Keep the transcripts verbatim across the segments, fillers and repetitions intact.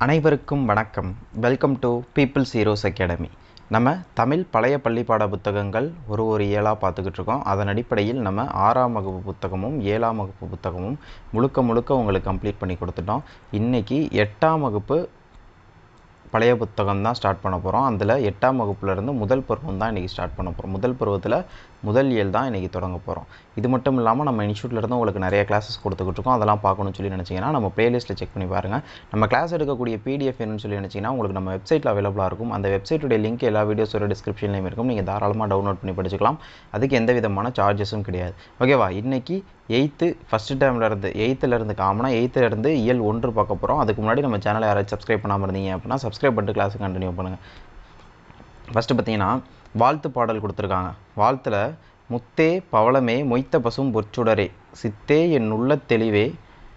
அனைவருக்கும் வணக்கம். Welcome to people's heroes academy. நம்ம தமிழ் பழைய பள்ளிப்பாட புத்தகங்கள் ஒரு ஒரு ஏழாக பார்த்துக்கிட்டு இருக்கோம். அதன் அடிப்படையில் நம்ம ஆறாம் வகுப்பு புத்தகமும் ஏழாம் வகுப்பு புத்தகமும் முழுக்க முழுக்க உங்களுக்கு கம்ப்ளீட் பண்ணி கொடுத்துட்டோம். இன்றைக்கி எட்டாம் வகுப்பு பழைய புத்தகம் தான் ஸ்டார்ட் பண்ண போகிறோம். அதில் எட்டாம் வகுப்புலேருந்து முதல் பருவம் தான் இன்றைக்கி ஸ்டார்ட் பண்ண போகிறோம். முதல் பருவத்தில் முதல் இயல் தான் இன்றைக்கி தொடங்க போகிறோம். இது மட்டும் இல்லாமல் நம்ம இன்ஸ்டியூட்லேருந்து உங்களுக்கு நிறைய கிளாஸஸ் கொடுத்துக்கிட்டு இருக்கோம். அதெல்லாம் பார்க்கணும்னு சொல்லி நினச்சிங்கன்னா நம்ம ப்ளேலிஸ்ட்டில் செக் பண்ணி பாருங்கள். நம்ம கிளாஸ் எடுக்கக்கூடிய பிடிஎஃப் என்னன்னு சொல்லி நினச்சிங்கன்னா உங்களுக்கு நம்ம வெப்சைட்டில் அவைலபிளாக இருக்கும். அந்த வெப்சைட்டுடைய லிங்க் எல்லா வீடியோஸோட டிஸ்கிரிப்ஷன்லையும் இருக்கும். நீங்கள் தாராளமாக டவுன்லோட் பண்ணி படிச்சுக்கலாம். அதுக்கு எந்த விதமான சார்ஜஸும் கிடையாது. ஓகேவா? இன்றைக்கி எயித்து ஃபஸ்ட்டு டைம்லேருந்து எயித்துலேருந்து காமனாக எயித்துலேருந்து இயல் ஒன்று பார்க்க போகிறோம். அதுக்கு முன்னாடி நம்ம சேனலை யாராவது சப்ஸ்கிரைப் பண்ணாமல் இருந்தீங்க அப்படின்னா சப்ஸ்கிரைப் பண்ணிட்டு கிளாஸை கண்டினியூ பண்ணுங்கள். ஃபஸ்ட்டு பார்த்தீங்கன்னா வாழ்த்து பாடல் கொடுத்துருக்காங்க. வாழ்த்தில் முத்தே பவளமே மொய்த்த பசும் பொற்சுடரே சித்தே என் உள்ள தெளிவே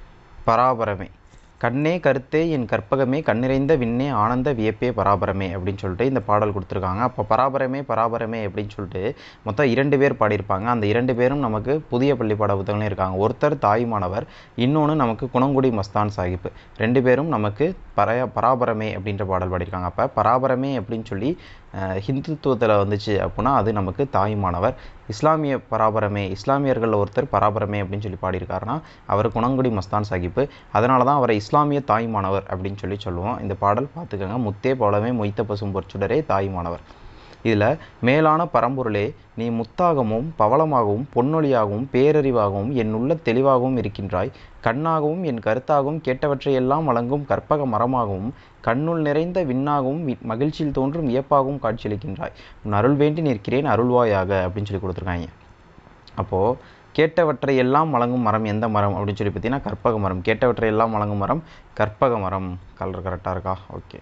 பராபரமே கண்ணே கருத்தே என் கற்பகமே கண்ணிறைந்த விண்ணே ஆனந்த வியப்பே பராபரமே அப்படின்னு சொல்லிட்டு இந்த பாடல் கொடுத்துருக்காங்க. அப்போ பராபரமே பராபரமே அப்படின்னு சொல்லிட்டு மொத்தம் இரண்டு பேர் பாடியிருப்பாங்க. அந்த இரண்டு பேரும் நமக்கு புதிய பள்ளிப்பாட புத்தகங்களே இருக்காங்க. ஒருத்தர் தாய்மானவர், இன்னொன்று நமக்கு குணங்குடி மஸ்தான் சாஹிப். ரெண்டு பேரும் நமக்கு பரைய பராபரமே அப்படின்ற பாடல் பாடியிருக்காங்க. அப்போ பராபரமே அப்படின்னு சொல்லி ஹிந்துத்துவத்தில் வந்துச்சு அப்படின்னா அது நமக்கு தாய்மானவர். இஸ்லாமிய பராபரமே, இஸ்லாமியர்களில் ஒருத்தர் பராபரமே அப்படின்னு சொல்லி பாடியிருக்காருன்னா அவர் குணங்குடி மஸ்தான் சாஹிப். அதனால தான் அவரை இஸ்லாமிய தாய்மானவர் அப்படின்னு சொல்லி சொல்லுவோம். இந்த பாடல் பார்த்துக்கோங்க. முத்தே பவளமே மொய்த்த பசும் பொற்சுடரே தாய்மானவர். இதில் மேலான பரம்பொருளே நீ முத்தாகவும் பவளமாகவும் பொன்னொழியாகவும் பேரறிவாகவும் என் உள்ள தெளிவாகவும் இருக்கின்றாய். கண்ணாகவும் என் கருத்தாகவும் கேட்டவற்றையெல்லாம் வழங்கும் கற்பக மரமாகவும் கண்ணுள் நிறைந்த விண்ணாகவும் மகிழ்ச்சியில் தோன்றும் வியப்பாகவும் காட்சியளிக்கின்றாய். உன் அருள் வேண்டி நிற்கிறேன் அருள்வாயாக அப்படின்னு சொல்லி கொடுத்துருக்காங்க. அப்போது கேட்டவற்றை எல்லாம் வழங்கும் மரம் எந்த மரம் அப்படின்னு சொல்லி பார்த்தீங்கன்னா கற்பக மரம். கேட்டவற்றை எல்லாம் வழங்கும் மரம் கற்பக மரம். கலர் கரெக்டாக இருக்கா? ஓகே.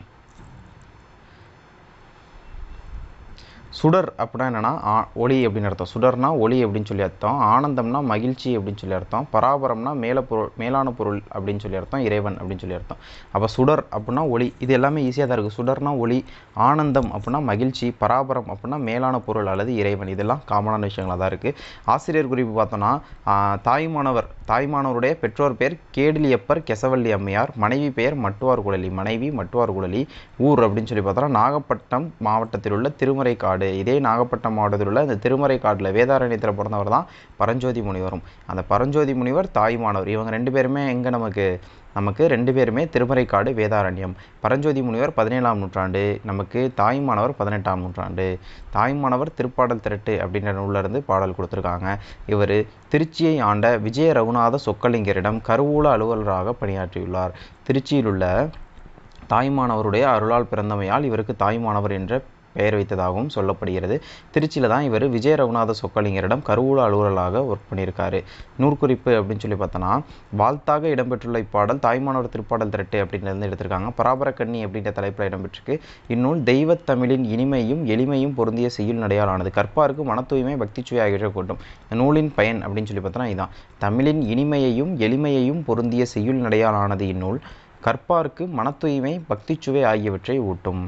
சுடர் அப்படின்னா என்னென்னா ஒளி அப்படின்னு அர்த்தம். சுடர்னா ஒளி அப்படின்னு சொல்லி அர்த்தம். ஆனந்தம்னா மகிழ்ச்சி அப்படின்னு சொல்லி அர்த்தம். பராபரம்னா மேல பொருள், மேலான பொருள் அப்படின்னு சொல்லி அர்த்தம். இறைவன் அப்படின்னு சொல்லி அர்த்தம். அப்போ சுடர் அப்படின்னா ஒளி. இது எல்லாமே ஈஸியாக தான் இருக்குது. சுடர்னா ஒளி, ஆனந்தம் அப்படின்னா மகிழ்ச்சி, பராபரம் அப்படின்னா மேலான பொருள் அல்லது இறைவன். இதெல்லாம் காமனான விஷயங்களாக தான் இருக்குது. ஆசிரியர் குறிப்பு பார்த்தோன்னா தாய்மானவர், தாய்மானவருடைய பெற்றோர் பேர் கேடிலியப்பர் கெசவள்ளி அம்மையார். மனைவி பெயர் மட்டுவார் குழலி. மனைவி மட்டுவார் குழலி. ஊர் அப்படின்னு சொல்லி பார்த்தோன்னா நாகப்பட்டினம் மாவட்டத்தில் உள்ள திருமறைக்காடு. இதே நாகப்பட்டினம் மாவட்டத்தில் உள்ள இந்த திருமறைக்காட்டில் வேதாரண்யத்தில் பிறந்தவர் தான் பரஞ்சோதி முனிவரும். அந்த பரஞ்சோதி முனிவர் தாய்மானவர். இவங்க ரெண்டு பேருமே எங்கே நமக்கு நமக்கு ரெண்டு பேருமே திருமறைக்காடு வேதாரண்யம். பரஞ்சோதி முனிவர் பதினேழாம் நூற்றாண்டு, நமக்கு தாய்மானவர் பதினெட்டாம் நூற்றாண்டு. தாய்மானவர் திருப்பாடல் திரட்டு அப்படின்ற நூலிருந்து பாடல் கொடுத்துருக்காங்க. இவர் திருச்சியை ஆண்ட விஜய ரகுநாத சொக்கலிங்கரிடம் கருவூல அலுவலராக பணியாற்றியுள்ளார். திருச்சியில் உள்ள தாய்மானவருடைய அருளால் பிறந்தமையால் இவருக்கு தாய்மானவர் என்ற பெயர் வைத்ததாகவும் சொல்லப்படுகிறது. திருச்சியில் தான் இவர் விஜய ரகுநாத சொக்கலிங்கரிடம் கருவூல அலுவலராக ஒர்க் பண்ணியிருக்காரு. நூற்குறிப்பு அப்படின்னு சொல்லி பார்த்தோன்னா வாழ்த்தாக இடம்பெற்றுள்ள இப்பாடல் தாய்மானவர் திருப்பாடல் திரட்டு அப்படின்றது எடுத்திருக்காங்க. பராபரக்கண்ணி அப்படின்ற தலைப்பில் இடம்பெற்றிருக்கு. இந்நூல் தெய்வத்தமிழின் இனிமையும் எளிமையும் பொருந்திய செய்யுள் நடையாலானது. கற்பாருக்கு மன தூய்மை பக்தி சுவை ஆகியவற்றை கூட்டும். இந்த நூலின் பயன் அப்படின்னு சொல்லி பார்த்தோன்னா இதுதான். தமிழின் இனிமையையும் எளிமையையும் பொருந்திய செய்யுள் நடையாலானது இந்நூல் கற்பாருக்கு மன தூய்மை பக்தி சுவை ஆகியவற்றை ஊட்டும்.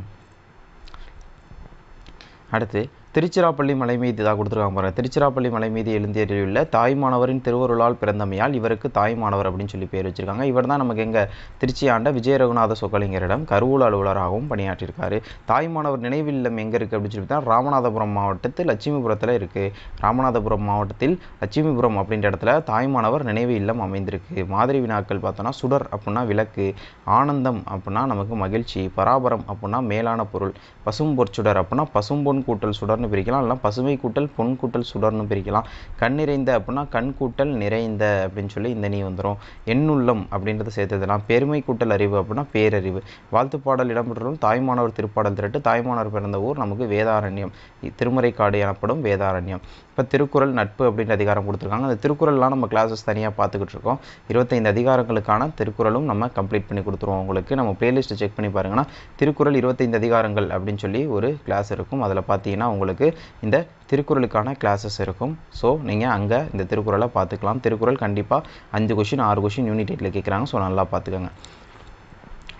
அடுத்து திருச்சிராப்பள்ளி மலை மீது இதாக கொடுத்துருக்காங்க பாருங்கள். திருச்சிராப்பள்ளி மலை மீது எழுந்தேறியுள்ள தாய்மானவரின் திருவருளால் பிறந்தமையால் இவருக்கு தாய்மானவர் அப்படின்னு சொல்லி பேர் வச்சிருக்காங்க. இவர் தான் நமக்கு எங்கள் திருச்சி ஆண்ட விஜய ரகுநாத சொக்கலிங்கரிடம் கருவூல அலுவலராகவும் பணியாற்றியிருக்காரு. தாய்மானவர் நினைவில்லம் எங்கே இருக்குது அப்படின்னு சொல்லி பார்த்தா ராமநாதபுரம் மாவட்டத்தில் லட்சுமிபுரத்தில் இருக்குது. ராமநாதபுரம் மாவட்டத்தில் லட்சுமிபுரம் அப்படின்ற இடத்துல தாய்மானவர் நினைவு இல்லம் அமைந்திருக்கு. மாதிரி வினாக்கள் பார்த்தோன்னா சுடர் அப்படின்னா விளக்கு, ஆனந்தம் அப்படின்னா நமக்கு மகிழ்ச்சி, பராபரம் அப்படின்னா மேலான பொருள், பசும் பொற்சுடர் அப்படின்னா பசும்பொன் கூட்டல் சுடர்னு பிரிக்கலாம், இல்லைனா பசுமை கூட்டல் பொன் கூட்டல் சுடர்னு பிரிக்கலாம். கண் நிறைந்த அப்படின்னா கண் கூட்டல் நிறைந்த அப்படின்னு சொல்லி இந்த நீ வந்துடும். எண்ணுள்ளம் அப்படின்றத சேர்த்ததெல்லாம் பெருமை கூட்டல் அறிவு அப்படின்னா பேரறிவு. வாழ்த்து பாடல் இடம்பெற்றும் தாய்மானவர் திருப்பாடல் திரட்டு. தாய்மானவர் பிறந்த ஊர் நமக்கு வேதாரண்யம், திருமறைக்காடு எனப்படும் வேதாரண்யம். இப்போ திருக்குறள் நட்பு அப்படின்ற அதிகாரம் கொடுத்துருக்காங்க. அந்த திருக்குறள்லாம் நம்ம கிளாஸஸ் தனியாக பார்த்துக்கிட்டு இருக்கோம். இருபத்தைந்து அதிகாரங்களுக்கான திருக்குறளும் நம்ம கம்ப்ளீட் பண்ணி கொடுத்துருவோம். உங்களுக்கு நம்ம பிளேலிஸ்ட்டை செக் பண்ணி பாருங்கன்னா திருக்குறள் இருபத்தைந்து அதிகாரங்கள் அப்படின்னு சொல்லி ஒரு கிளாஸ் இருக்கும். அதில் பார்த்தீங்கன்னா உங்களுக்கு இந்த திருக்குறளுக்கான கிளாஸஸ் இருக்கும். ஸோ நீங்கள் அங்கே இந்த திருக்குறளை பார்த்துக்கலாம். திருக்குறள் கண்டிப்பாக அஞ்சு கொஷின் ஆறு கொஷின் யூனிட் எயிட்டில் கேட்குறாங்க. ஸோ நல்லா பார்த்துக்கோங்க.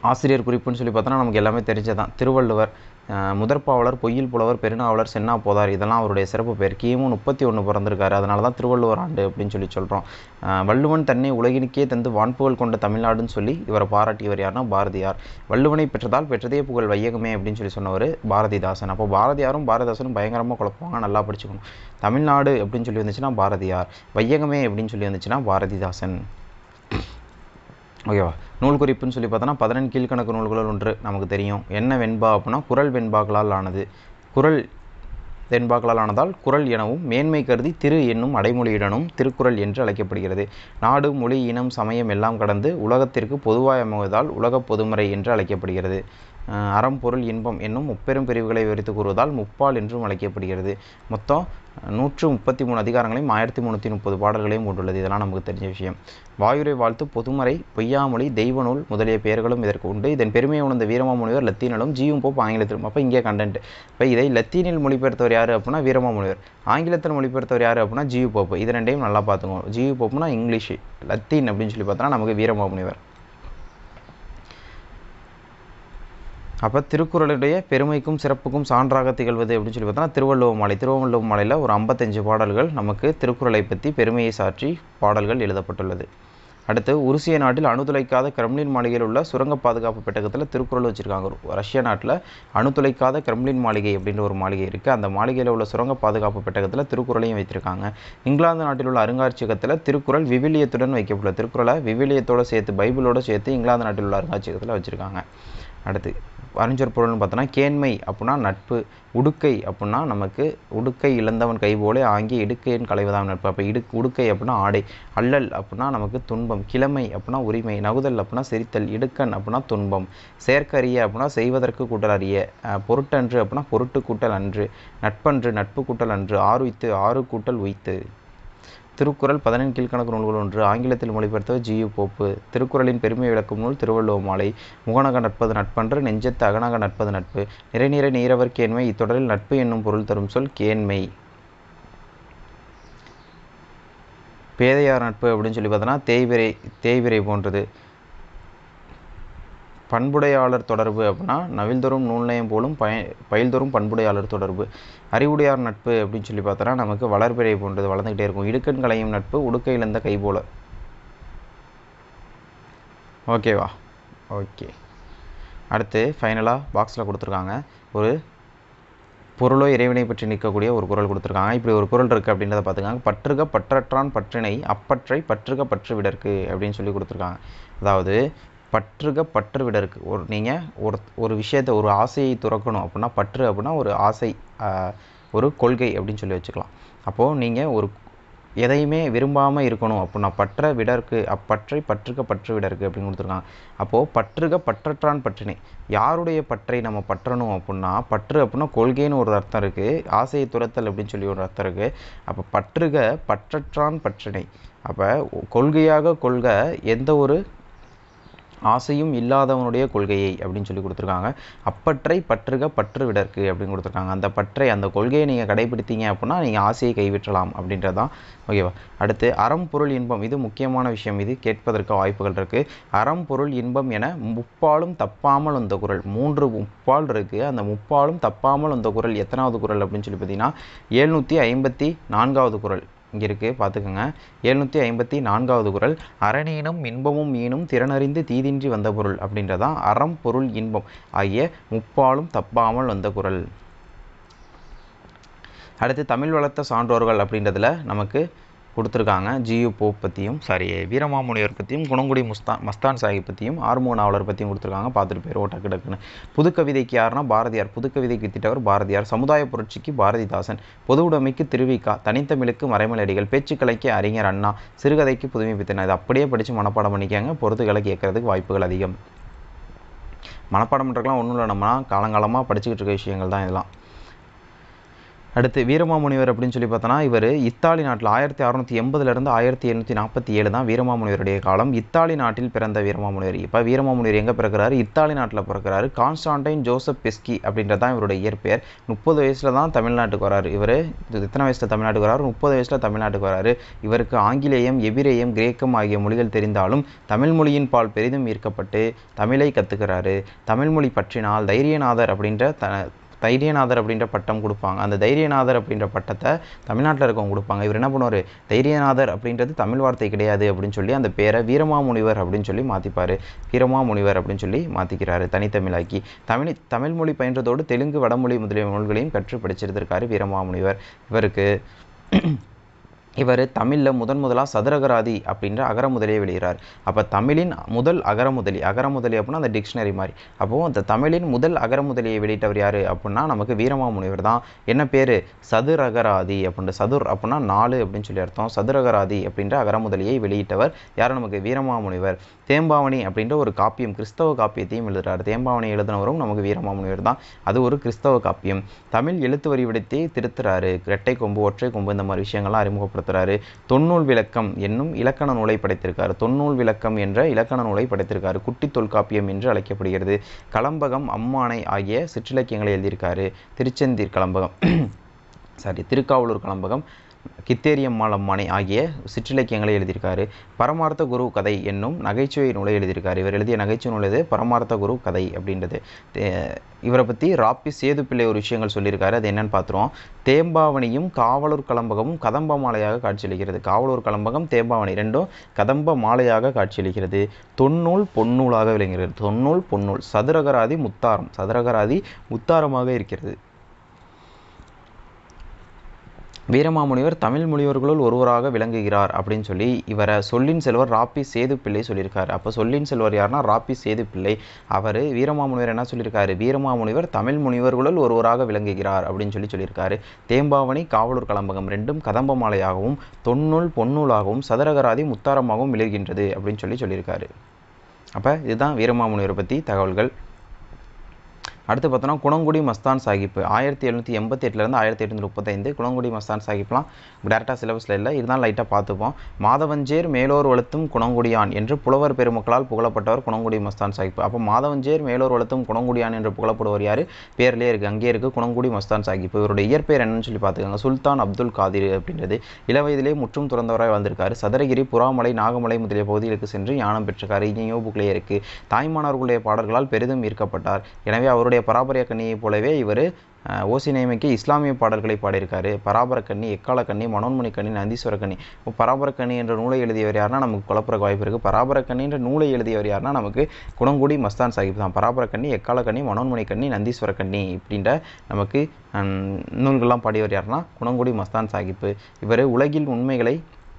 ஆசிரியர் குறிப்புன்னு சொல்லி பார்த்தோன்னா நமக்கு எல்லாமே தெரிஞ்சதான். திருவள்ளுவர், முதற்பாவலர், பொய்யில் புலவர், பெருநாவலர், சென்னா போதார், இதெல்லாம் அவருடைய சிறப்பு பேர். கிமு முப்பத்தி ஒன்று பிறந்திருக்காரு, அதனால தான் திருவள்ளுவர் ஆண்டு அப்படின்னு சொல்லி சொல்கிறோம். வள்ளுவன் தன்னை உலகினுக்கே தந்து வான்புகழ் கொண்ட தமிழ்நாடுன்னு சொல்லி இவரை பாராட்டியவர் யாருன்னா பாரதியார். வள்ளுவனை பெற்றதால் பெற்றதே புகழ் வையகமே அப்படின்னு சொல்லி சொன்னவர் பாரதிதாசன். அப்போ பாரதியாரும் பாரதிதாசனும் பயங்கரமாக குழப்புவாங்க, நல்லா படிச்சுக்கணும். தமிழ்நாடு அப்படின்னு சொல்லி வந்துச்சுன்னா பாரதியார், வையகமே அப்படின்னு சொல்லி வந்துச்சுன்னா பாரதிதாசன். ஓகேவா? நூல் குறிப்புன்னு சொல்லி பார்த்தோன்னா பதினெண் கீழ்கணக்கு நூல்கள் ஒன்று நமக்கு தெரியும். என்ன வெண்பா அப்படின்னா குறள் வெண்பாக்களால் ஆனது. குறள் வெண்பாக்களால் ஆனதால் குறள் எனவும், மேன்மை கருதி திரு என்னும் அடைமொழியுடனும் திருக்குறள் என்று அழைக்கப்படுகிறது. நாடு, மொழி, இனம், சமயம் எல்லாம் கடந்து உலகத்திற்கு பொதுவாய் அமைவதால் உலக பொதுமறை என்று அழைக்கப்படுகிறது. அறம், பொருள், இன்பம் என்னும் முப்பெரும் பிரிவுகளை விவரித்து கூறுவதால் முப்பால் என்றும் அழைக்கப்படுகிறது. மொத்தம் நூற்று முப்பத்தி மூணு அதிகாரங்களையும் ஆயிரத்தி முந்நூற்றி முப்பது பாடல்களையும் கொண்டுள்ளது. இதெல்லாம் நமக்கு தெரிஞ்ச விஷயம். வாயுரை வாழ்த்து, பொதுமறை, பொய்யாமொழி, தெய்வ நூல் முதலிய பெயர்களும் இதற்கு உண்டு. இதன் பெருமையை உணர்ந்த வீரமாமுனிவர் லத்தீனிலும், ஜியும் போப் ஆங்கிலத்திலும். அப்போ இங்கே கண்டென்ட். இப்போ இதை லத்தீனில் மொழிபெயர்த்தவர் யார் அப்படின்னா வீரமாமுனிவர், ஆங்கிலத்தில் மொழிபெயர்த்தவர் யார் அப்படின்னா ஜியு போப். இது ரெண்டையும் நல்லா பார்த்துக்கோங்க. ஜியு போப்னா இங்கிலீஷ், லத்தீன் அப்படின்னு சொல்லி பார்த்தோன்னா நமக்கு வீரமாமுனிவர். அப்போ திருக்குறளுடைய பெருமைக்கும் சிறப்புக்கும் சான்றாக திகழ்வது அப்படின்னு சொல்லி பார்த்தோன்னா திருவள்ளுவர் மாலை. திருவள்ளுவர் மாலையில் ஒரு ஐம்பத்தஞ்சு பாடல்கள் நமக்கு திருக்குறளை பற்றி பெருமையை சாற்றி பாடல்கள் எழுதப்பட்டுள்ளது. அடுத்து, உருசிய நாட்டில் அணுதுளைக்காத கிரெம்ளின் மாளிகையில் உள்ள சுரங்க பாதுகாப்பு பெட்டகத்தில் திருக்குறள் வச்சுருக்காங்க. ரஷ்யா நாட்டில் அணுதுளைக்காத கிரெம்ளின் மாளிகை அப்படின்ற ஒரு மாளிகை இருக்குது. அந்த மாளிகையில் உள்ள சுரங்க பாதுகாப்பு பெட்டகத்தில் திருக்குறளையும் வைத்திருக்காங்க. இங்கிலாந்து நாட்டில் உள்ள அருங்காட்சியகத்தில் திருக்குறள் விவிலியத்துடன் வைக்கப்பட்டுள்ள திருக்குறளை விவிலியத்தோடு சேர்த்து, பைபிளோடு சேர்த்து இங்கிலாந்து நாட்டில் உள்ள அருங்காட்சியகத்தில் வச்சுருக்காங்க. அடுத்து அறிஞர் பொருள்னு பார்த்தோன்னா கேண்மை அப்படின்னா நட்பு, உடுக்கை அப்படின்னா நமக்கு உடுக்கை இழந்தவன் கை போல ஆங்கிய இடுக்கையின் களைவதான் நட்பு. அப்போ இடு உடுக்கை அப்படின்னா ஆடை, அல்லல் அப்படின்னா நமக்கு துன்பம், கிழமை அப்படின்னா உரிமை, நகுதல் அப்படின்னா சிரித்தல், இடுக்கண் அப்படின்னா துன்பம், செயற்கரிய அப்படின்னா செய்வதற்கு கூட்டல் அறிய, பொருட்டன்று அப்படின்னா பொருட்டு கூட்டல் அன்று, நட்பன்று நட்பு கூட்டல் அன்று, ஆறுய்த்து ஆறு கூட்டல் உய்த்து. திருக்குறள் பதினெண் கீழ்கணக்கு நூல்கள் ஒன்று, ஆங்கிலத்தில் மொழிபெயர்த்தவர் ஜியு போப்பு. திருக்குறளின் பெருமை விளக்கும் நூல் திருவள்ளுவர் மாலை. முகநக நட்பது நட்பன்று, நெஞ்சத்து அகநக நட்பது நட்பு, நிறைநிறை நீரவர் கேண்மை. இத்தொடரில் நட்பு என்னும் பொருள் தரும் சொல் கேண்மை. பேதையார் நட்பு அப்படின்னு சொல்லி பார்த்தோன்னா தேய்விரை தேய்விரை போன்றது. பண்புடையாளர் தொடர்பு அப்படின்னா நவில்தோறும் நூல்நயம் போலும் பய பயில்தோறும் பண்புடையாளர் தொடர்பு. அறிவுடையார் நட்பு அப்படின்னு சொல்லி பார்த்தோன்னா நமக்கு வளர்பிறை போன்றது, வளர்ந்துக்கிட்டே இருக்கும். இடுக்கண் களையும் நட்பு, உடுக்கை இழந்த கை போல. ஓகேவா? ஓகே. அடுத்து ஃபைனலாக பாக்ஸில் கொடுத்துருக்காங்க ஒரு பொருளோ இறைவனை பற்றி நிற்கக்கூடிய ஒரு குறள் கொடுத்துருக்காங்க. இப்படி ஒரு குறள் இருக்குது அப்படின்றத பார்த்துக்காங்க. பற்றுக பற்றற்றான் பற்றினை அப்பற்றை பற்றுக பற்று விடற்கு அப்படின்னு சொல்லி கொடுத்துருக்காங்க. அதாவது பற்றுக பற்று விடற்கு, ஒரு நீங்கள் ஒரு ஒரு விஷயத்தை ஒரு ஆசையை துறக்கணும் அப்படின்னா பற்று அப்படின்னா ஒரு ஆசை, ஒரு கொள்கை அப்படின்னு சொல்லி வச்சுக்கலாம். அப்போது நீங்கள் ஒரு எதையுமே விரும்பாமல் இருக்கணும் அப்படின்னா பற்ற விடற்கு, அப்பற்றை பற்றுக பற்று விடற்கு அப்படின்னு கொடுத்துருக்காங்க. அப்போது பற்றுக பற்றற்றான் பற்றினை, யாருடைய பற்றை நம்ம பற்றணும் அப்படின்னா பற்று அப்படின்னா கொள்கைன்னு ஒரு அர்த்தம் இருக்குது, ஆசையை துரத்தல் அப்படின்னு சொல்லி ஒரு அர்த்தம் இருக்குது. அப்போ பற்றுக பற்றற்றான் பற்றினை, அப்போ கொள்கையாக கொள்க எந்த ஒரு ஆசையும் இல்லாதவனுடைய கொள்கையை அப்படின்னு சொல்லி கொடுத்துருக்காங்க. அப்பற்றை பற்றுக பற்று விடற்கு அப்படின்னு கொடுத்துருக்காங்க. அந்த பற்றை அந்த கொள்கையை நீங்கள் கடைபிடித்தீங்க அப்படின்னா நீங்கள் ஆசையை கைவிற்றலாம் அப்படின்றதான். ஓகேவா? அடுத்து அறம் பொருள் இன்பம், இது முக்கியமான விஷயம், இது கேட்பதற்கு வாய்ப்புகள் இருக்குது. அறம் பொருள் இன்பம் என முப்பாலும் தப்பாமல் வந்த குறள், மூன்று முப்பால் இருக்குது. அந்த முப்பாலும் தப்பாமல் வந்த குறள் எத்தனாவது குறள் அப்படின்னு சொல்லி பார்த்தீங்கன்னா எழுநூற்றி ஐம்பத்தி நான்காவது குறள் இங்கே இருக்குது, பார்த்துக்கோங்க. எழுநூற்றி ஐம்பத்தி நான்காவது குறள். அரணீனும் இன்பமும் ஈனும் திறனறிந்து தீதின்றி வந்த பொருள் அப்படின்றதான் அறம் பொருள் இன்பம் ஆகிய முப்பாலும் தப்பாமல் வந்த குறள். அடுத்து தமிழ் வளர்த்த சான்றோர்கள் அப்படின்றதுல நமக்கு கொடுத்துருக்காங்க. ஜியு போப் பற்றியும் சாரி வீரமாமுனிவர் பற்றியும், குணங்குடி முஸ்தான் மஸ்தான் சாஹிப் பற்றியும், ஆறுமுக நாவலர் பற்றியும் கொடுத்துருக்காங்க. பார்த்துட்டு போயிடுவோம் டக்கு டக்குன்னு. புதுக்கவிதைக்கு யாருன்னா பாரதியார், புதுக்கவிதைக்கு வித்திட்டவர் பாரதியார். சமுதாய புரட்சிக்கு பாரதிதாசன், பொது உடைமைக்கு திருவிக்கா, தனித்தமிழுக்கு மறைமலடிகள், பேச்சுக்கலைக்கு அறிஞர் அண்ணா, சிறுகதைக்கு புதுமை பித்தனா. இது அப்படியே படித்து மனப்பாடம் பண்ணிக்காங்க, பொறுத்துக்களை கேட்கறதுக்கு வாய்ப்புகள் அதிகம். மனப்பாடம் பண்ணுறதுலாம் ஒன்றும் இல்லை, நம்ம காலங்காலமாக படிச்சுக்கிட்டு இருக்க விஷயங்கள் தான் இதெல்லாம். அடுத்து வீரமாமுனிவர் அப்படின்னு சொல்லி பார்த்தோன்னா இவர் இத்தாலி நாட்டில் ஆயிரத்தி அறுநூற்றி எண்பதுலேருந்து ஆயிரத்தி எண்ணூற்றி நாற்பத்தி ஏழு தான் வீரமாமுனிவருடைய காலம். இத்தாலி நாட்டில் பிறந்த வீரமாமுனிவர். இப்போ வீரமாமுனிவர் எங்கே பிறக்கிறாரு? இத்தாலி நாட்டில் பிறக்கிறாரு. கான்ஸ்டான்டைன் ஜோசப் பெஸ்கி அப்படின்றது தான் இவருடைய இயற்பெயர். முப்பது வயசில் தான் தமிழ்நாட்டுக்கு வராரு. இவர் எத்தனை வயசில் தமிழ்நாட்டுக்கு வராரு? முப்பது வயசில் தமிழ்நாட்டுக்கு வராரு. இவருக்கு ஆங்கிலேயம், எபிரேயம், கிரேக்கம் ஆகிய மொழிகள் தெரிந்தாலும் தமிழ் மொழியின் பால் பெரிதும் ஈர்க்கப்பட்டு தமிழை கற்றுக்கிறாரு. தமிழ் மொழி பற்றினால் தைரியநாதர் அப்படின்ற த தைரியநாதர் அப்படின்ற பட்டம் கொடுப்பாங்க. அந்த தைரியநாதர் அப்படின்ற பட்டத்தை தமிழ்நாட்டில் இருக்கவங்க கொடுப்பாங்க. இவர் என்ன பண்ணுவார்? தைரியநாதர் அப்படின்றது தமிழ் வார்த்தை கிடையாது அப்படின்னு சொல்லி அந்த பேரை வீரமாமுனிவர் அப்படின்னு சொல்லி மாற்றிப்பார். வீரமாமுனிவர் அப்படின்னு சொல்லி மாற்றிக்கிறாரு தனித்தமிழாக்கி. தமிழ் தமிழ் மொழி பயின்றதோடு தெலுங்கு, வடமொழி முதலிய நூல்களையும் கற்று படிச்சிருந்திருக்காரு வீரமாமுனிவர். இவருக்கு இவர் தமிழில் முதன் முதலாக சதுரகராதி அப்படின்ற அகரமுதலியை வெளியிறார். அப்போ தமிழின் முதல் அகரமுதலி அகரமுதலி அப்படின்னா அந்த டிக்ஷனரி மாதிரி. அப்போது அந்த தமிழின் முதல் அகரமுதலியை வெளியிட்டவர் யார் அப்படின்னா நமக்கு வீரமாமுனிவர் தான். என்ன பேர்? சதுரகராதி அப்படின்ற சதுர் அப்படின்னா நாலு அப்படின்னு சொல்லி அர்த்தம். சதுரகராதி அப்படின்ற அகரமுதலியை வெளியிட்டவர் யார்? நமக்கு வீரமாமுனிவர். தேம்பாவணி அப்படின்ற ஒரு காப்பியம், கிறிஸ்தவ காப்பியத்தையும் எழுதுறாரு. தேம்பாவணி எழுதினவரும் நமக்கு வீரமாமுனிவர் தான். அது ஒரு கிறிஸ்தவ காப்பியம். தமிழ் எழுத்து வரி விடத்தை திருத்துறாரு. இரட்டை கொம்பு, ஒற்றை கொம்பு இந்த மாதிரி விஷயங்கள்லாம் அறிமுகப்படுத்துறாரு. தொன்னூல் விளக்கம் என்னும் இலக்கண நூலை படைத்திருக்காரு. தொன்னூல் விளக்கம் என்ற இலக்கண நூலை படைத்திருக்காரு. குட்டி தொல்காப்பியம் என்று அழைக்கப்படுகிறது. கலம்பகம், அம்மானை ஆகிய சிற்றிலக்கியங்களை எழுதியிருக்காரு. திருச்செந்தீர் கலம்பகம் சாரி திருக்காவலூர் கலம்பகம், கித்தேரியம்மாள் அம்மானை ஆகிய சிற்றிலக்கியங்களை எழுதியிருக்காரு. பரமார்த்த குரு கதை என்னும் நகைச்சுவை நூலை எழுதியிருக்காரு. இவர் எழுதிய நகைச்சுவை நூல் இது பரமார்த்த குரு கதை அப்படின்றது. இவரை பற்றி ராப்பி சேதுப்பிள்ளை ஒரு விஷயங்கள் சொல்லியிருக்காரு. அது என்னன்னு பார்த்துருவோம். தேம்பாவணியும் காவலூர் கலம்பகமும் கதம்ப மாலையாக காட்சியளிக்கிறது. காவலூர் கலம்பகம், தேம்பாவணி ரெண்டும் கதம்ப மாலையாக காட்சியளிக்கிறது. தொன்னூல் பொன்னூலாக விளங்குகிறது. தொன்னூல் பொன்னூல். சதுரகராதி முத்தாரம். சதுரகராதி முத்தாரமாக இருக்கிறது. வீரமாமுனிவர் தமிழ் மொழியோர்களுள் ஒருவராக விளங்குகிறார் அப்படின்னு சொல்லி இவரை சொல்லின் செல்வர் ராப்பி சேதுப்பிள்ளை சொல்லியிருக்காரு. அப்போ சொல்லின் செல்வர் யாருன்னா ராப்பி சேதுப்பிள்ளை. அவர் வீரமாமுனிவர் என்ன சொல்லியிருக்காரு? வீரமாமுனிவர் தமிழ் முனிவர்களுள் ஒருவராக விளங்குகிறார் அப்படின்னு சொல்லி சொல்லியிருக்காரு. தேம்பாவணி, காவலூர் கலம்பகம் ரெண்டும் கதம்ப மாலையாகவும் தொன்னூல் பொன்னூலாகவும் சதுரகராதி முத்தாரமாகவும் விளங்குகின்றது அப்படின்னு சொல்லி சொல்லியிருக்காரு. அப்போ இதுதான் வீரமாமுனிவரை பற்றி தகவல்கள். அடுத்து பார்த்தோன்னா குணங்குடி மஸ்தான் சாஹிப் ஆயிரத்தி எழுநூற்றி எண்பத்தி எட்டுலேருந்து ஆயிரத்தி எட்நூற்றி முப்பத்தைந்து. குணங்குடி மஸ்தான் சாஹிப்லாம் டேரெக்டாக சிலபஸில் இல்லை, இருந்தாலும் லைட்டாக பார்த்துப்போம். மாதவஞ்சேர் மேலோர் வளர்த்தும் குணங்குடியான் என்று புலவர் பெருமக்களால் புகழப்பட்டவர் குணங்குடி மஸ்தான் சாஹிப். அப்போ மாதவஞ்சேர் மேலோர் வளர்த்தும் குணங்குடியான் என்று புகழப்படுவர் யார்? பேர்லேயே இருக்குது, அங்கேயே இருக்குது குணங்குடி மஸ்தான் சாஹிப். இவருடைய இயற்பெயர் என்னன்னு சொல்லி பார்த்துக்கோங்க. சுல்தான் அப்துல் காதிர் அப்படின்றது. இளவயதிலே முற்றும் துறந்தவராக வந்திருக்காரு. சதுரகிரி, புறாமலை, நாகமலை முதலிய பகுதிகளுக்கு சென்று ஞானம் பெற்றிருக்காரு. இங்கேயோ புக்லேயே இருக்குது. தாய்மானவர்களுடைய பாடல்களால் பெரிதும் ஈர்க்கப்பட்டார். எனவே அவருடைய பராபரிய கண்ணியைப் போலவே இவர் ஓசி நேமிக்கு இஸ்லாமிய பாடல்களை பாடியிருக்காரு. பராபர கண்ணி, எக்கால கண்ணி, மனோன்மணி கண்ணி, நந்தீஸ்வர கண்ணி. பராபர கண்ணி என்ற நூலை எழுதியவர் யாருன்னா நமக்கு குழப்பறக்கு வாய்ப்பு இருக்குது. பராபர கண்ணி என்ற நூலை எழுதியவர் யாருன்னா நமக்கு குணங்குடி மஸ்தான் சாஹிப் தான். பராபர கண்ணி, எக்கால கண்ணி, மனோன்மணி கண்ணி, நந்தீஸ்வர கண்ணி இப்படின்ற நமக்கு நூல்கள்லாம் பாடியவர் யாருன்னா குணங்குடி மஸ்தான் சாஹிப். இவர் உலகில் உண்மைகளை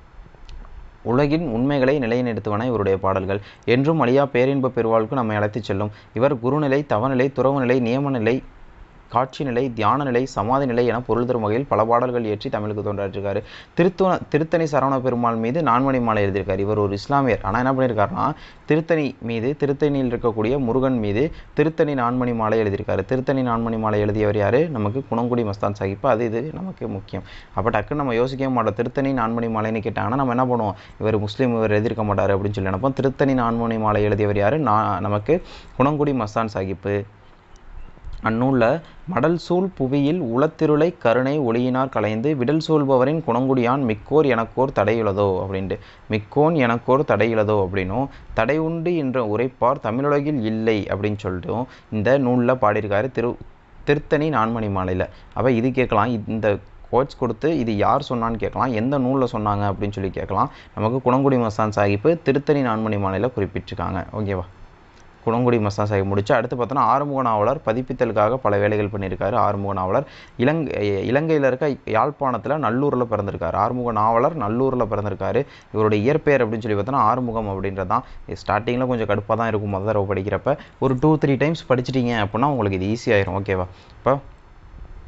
உலகின் உண்மைகளை நிலைநிறுத்துவன இவருடைய பாடல்கள். என்றும் அழியா பேரின்ப பெருவாழ்வுக்கு நம்மை அழைத்துச் செல்லும். இவர் குருநிலை, தவநிலை, துறவுநிலை, நியமநிலை, காட்சி நிலை, தியான நிலை, சமாதி நிலை என பொருள் தரும் வகையில் பல பாடல்கள் ஏற்றி தமிழுக்கு தோன்றாற்றிருக்காரு. திருத்துவ திருத்தணி சரவண பெருமாள் மீது நான்மணி மாலை எழுதியிருக்காரு. இவர் ஒரு இஸ்லாமியர். ஆனால் என்ன பண்ணியிருக்காருன்னா திருத்தணி மீது திருத்தணியில் இருக்கக்கூடிய முருகன் மீது திருத்தணி நான்மணி மாலை எழுதியிருக்காரு. திருத்தணி நான்மணி மாலை எழுதியவர் யார்? நமக்கு குணங்குடி மஸ்தான் சாஹிப். அது இது நமக்கு முக்கியம். அப்போ டக்குன்னு நம்ம யோசிக்கவே மாட்டோம். திருத்தணி நான்மணி மாலைன்னு கேட்டாங்கன்னா நம்ம என்ன பண்ணுவோம்? இவர் முஸ்லீம், இவர் எழுதியிருக்க மாட்டார் அப்படின்னு சொல்லி நினைப்போம். திருத்தணி நான்மணி மாலை எழுதியவர் யார்? நான் நமக்கு குணங்குடி மஸ்தான் சாஹிப். அந்நூலில் மடல் சூழ் புவியில் உளத்திருளை கருணை ஒளியினார் கலைந்து விடல் சூழ்பவரின் குணங்குடியான் மிக்கோர் எனக்கோர் தடையுள்ளதோ அப்படின்ட்டு. மிக்கோன் எனக்கோர் தடையுள்ளதோ அப்படின்னும், தடை உண்டு என்ற உரைப்பார் தமிழுலகில் இல்லை அப்படின்னு சொல்லிட்டும் இந்த நூலில் பாடியிருக்காரு திரு திருத்தணி நான்மணி மாலையில். அப்போ இது கேட்கலாம், இந்த கோட்ஸ் கொடுத்து இது யார் சொன்னான்னு கேட்கலாம், எந்த நூலில் சொன்னாங்க அப்படின்னு சொல்லி கேட்கலாம். நமக்கு குணங்குடி மஸ்தான் சாஹிப் திருத்தணி நான்மணி மாலையில் குறிப்பிட்டிருக்காங்க. ஓகேவா? குணங்குடி மஸ்தான் சாஹிப் முடிச்சு அடுத்து பார்த்தோன்னா ஆறுமுக நாவலர் பதிப்பித்தலுக்காக பல வேலைகள் பண்ணியிருக்காரு. ஆறுமுக நாவலர் இலங்கை இலங்கையில் இருக்க யாழ்ப்பாணத்தில் நல்லூரில் பிறந்திருக்காரு. ஆறுமுக நாவலர் நல்லூரில் பிறந்திருக்காரு. இவருடைய இயற்பெயர் அப்படின்னு சொல்லி பார்த்தோன்னா ஆறுமுகம் அப்படின்றது தான். ஸ்டார்டிங்கில் கொஞ்சம் கடுப்பாக தான் இருக்கும் முதல் தடவை படிக்கிறப்ப. ஒரு டூ த்ரீ டைம்ஸ் படிச்சிட்டிங்க அப்படின்னா உங்களுக்கு இது ஈஸியாயிரும். ஓகேவா? இப்போ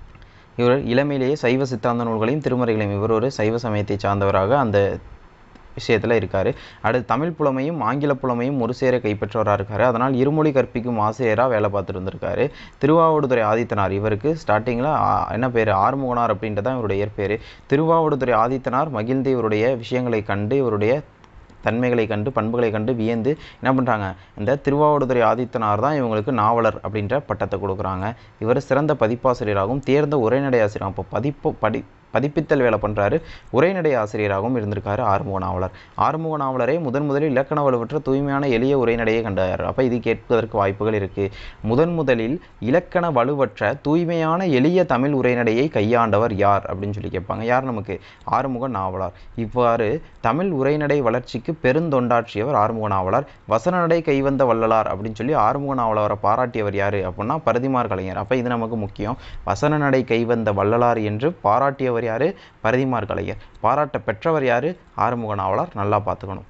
இவர் இளமையிலேயே சைவ சித்தாந்த நூல்களையும் திருமறைகளையும், இவர் ஒரு சைவ சமயத்தை சார்ந்தவராக அந்த விஷயத்தில் இருக்கார். அடுத்து தமிழ் புலமையும் ஆங்கில புலமையும் ஒரு சேர கைப்பற்றவராக இருக்கார். அதனால் இருமொழி கற்பிக்கும் ஆசிரியராக வேலை பார்த்துட்டு இருந்திருக்காரு. திருவாவடுதுறை ஆதித்தனார், இவருக்கு ஸ்டார்டிங்கில் என்ன பேர், ஆறுமுகனார் அப்படின்றதான் இவருடைய இயற்பேர். திருவாவடுதுறை ஆதித்தனார் மகிழ்ந்து இவருடைய விஷயங்களை கண்டு, இவருடைய தன்மைகளை கண்டு, பண்புகளை கண்டு வியந்து என்ன பண்ணுறாங்க, இந்த திருவாவடுதுறை ஆதித்தனார் தான் இவங்களுக்கு நாவலர் அப்படின்ற பட்டத்தை கொடுக்குறாங்க. இவர் சிறந்த பதிப்பாசிரியராகவும் தேர்ந்த உரைநடை ஆசிரியர், இப்போ பதிப்பு படி பதிப்பித்தல் வேலை பண்ணுறாரு, உரைநடை ஆசிரியராகவும் இருந்திருக்காரு ஆறுமுக நாவலர். ஆறுமுக நாவலரே முதன் முதலில் இலக்கண வலுவற்ற தூய்மையான எளிய உரைநடையை கண்டார். அப்போ இது கேட்பதற்கு வாய்ப்புகள் இருக்குது. முதன் முதலில் இலக்கண வலுவற்ற தூய்மையான எளிய தமிழ் உரைநடையை கையாண்டவர் யார் அப்படின்னு சொல்லி கேட்பாங்க. யார் நமக்கு, ஆறுமுக நாவலர். இவ்வாறு தமிழ் உரைநடை வளர்ச்சிக்கு பெருந்தொண்டாற்றியவர் ஆறுமுக நாவலர். வசனநடை கைவந்த வள்ளலார் அப்படின்னு சொல்லி ஆறுமுக நாவலரை பாராட்டியவர் யார் அப்படின்னா பரதிமார் கலைஞர். அப்போ இது நமக்கு முக்கியம். வசனநடை கைவந்த வள்ளலார் என்று பாராட்டியவர் யாரு, பரதிமார் கலைஞர். பாராட்ட பெற்றவர் யாரு, ஆறுமுக நாவலர். நல்லா பார்த்துக்கணும்.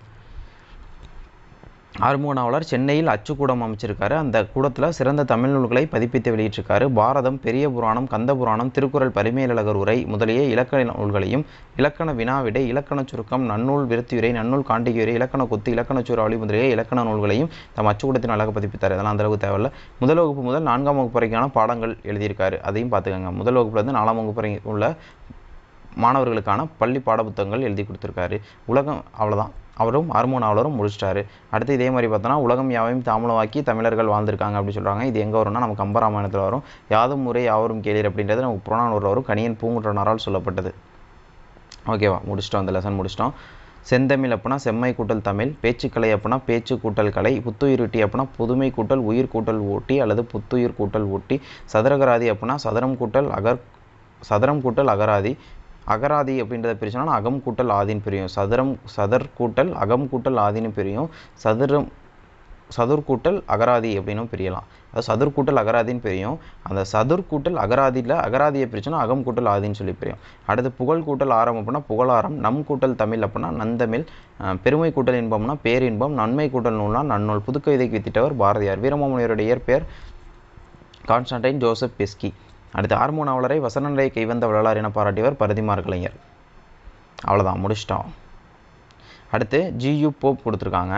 ஆறுமுக நாவலர் சென்னையில் அச்சுக்கூடம் அமைச்சிருக்காரு. அந்த கூடத்தில் சிறந்த தமிழ் நூல்களை பதிப்பித்து வெளியிட்டிருக்காரு. பாரதம், பெரிய புராணம், கந்த புராணம், திருக்குறள், பரிமேலழகர் உரை முதலிய இலக்கண நூல்களையும், இலக்கண வினாவிடை, இலக்கண சுருக்கம், நன்னூல் விருத்தியுரை, நன்னூல் காண்டிகையுரை, இலக்கண கொத்து, இலக்கண சூறாவளி முதலிய இலக்கண நூல்களையும் தம் அச்சுக்கூடத்தின் அழகாக பதிப்பித்தார். அதெல்லாம் அந்த அளவுக்கு தேவையில்லை. முதல் வகுப்பு முதல் நான்காம் வகுப்பு வரைக்கான பாடங்கள் எழுதியிருக்காரு, அதையும் பார்த்துக்கோங்க. முதல் வகுப்புலேருந்து நாலாம் வகுப்பு வரை உள்ள மாணவர்களுக்கான பள்ளி பாடப்புத்தகங்கள் எழுதி கொடுத்துருக்காரு. உலகம் அவ்வளோதான். அவரும் ஆறுமுக நாவலரும் முடிச்சிட்டாரு. அடுத்து இதே மாதிரி பார்த்தோன்னா உலகம் யாவையும் தாமலமாக்கி தமிழர்கள் வாழ்ந்திருக்காங்க அப்படின்னு சொல்கிறாங்க. இது எங்கே வரும்னா நமக்கு கம்பராமாயணத்தில் வரும். யாதும் முறை யாவரும் கேளீர் அப்படின்றது நமக்கு புறநானூரில் வரும். கணியன் பூங்குன்றனாரால் சொல்லப்பட்டது. ஓகேவா, முடிச்சிட்டோம். அந்த லெசன் முடிச்சிட்டோம். செந்தமிழ் அப்படின்னா செம்மை கூட்டல் தமிழ், பேச்சுக்கலை அப்படின்னா பேச்சு கூட்டல் கலை, புத்துயிரூட்டி அப்படின்னா புதுமை கூட்டல் உயிர் கூட்டல் ஊட்டி அல்லது புத்துயிர் கூட்டல் ஊட்டி, சதுரகராதி அப்படின்னா சதுரம் கூட்டல் அகர் சதுரம் கூட்டல் அகராதி, அகராதி அப்படின்றத பிரிச்சோன்னா அகம் கூட்டல் ஆதின்னு பிரியும். சதுரம் சதர் கூட்டல் அகம் கூட்டல் ஆதின்னு பிரியும். சதுரம் சதுர் கூட்டல் அகராதி அப்படின்னும் பிரியலாம். அது சதுர் கூட்டல் அகராதின்னு பிரியும். அந்த சதுர் கூட்டல் அகராதியில் அகராதியை பிரிச்சோன்னா அகம் கூட்டல் ஆதின்னு சொல்லி பிரியும். அடுத்து புகழ் கூட்டல் ஆரம் அப்படின்னா புகழாரம், நம் கூட்டல் தமிழ் அப்படின்னா நந்தமிழ், பெருமை கூட்டல் இன்பம்னா பேரின்பம், நன்மை கூட்டல் நூல்னா நன்னூல். புதுக்கவிதைக்கு வித்திட்டவர் பாரதியார். வீரமாமுனிவருடைய இயற்பெயர் கான்ஸ்டன்டைன் ஜோசப் பெஸ்கி. அடுத்து ஆறுமுக நாவலரை வசனநடை கைவந்த வள்ளலார் என பாராட்டியவர் பரதிமார் கலைஞர். அவ்வளோதான், முடிச்சிட்டோம். அடுத்து ஜியு போப் கொடுத்துருக்காங்க.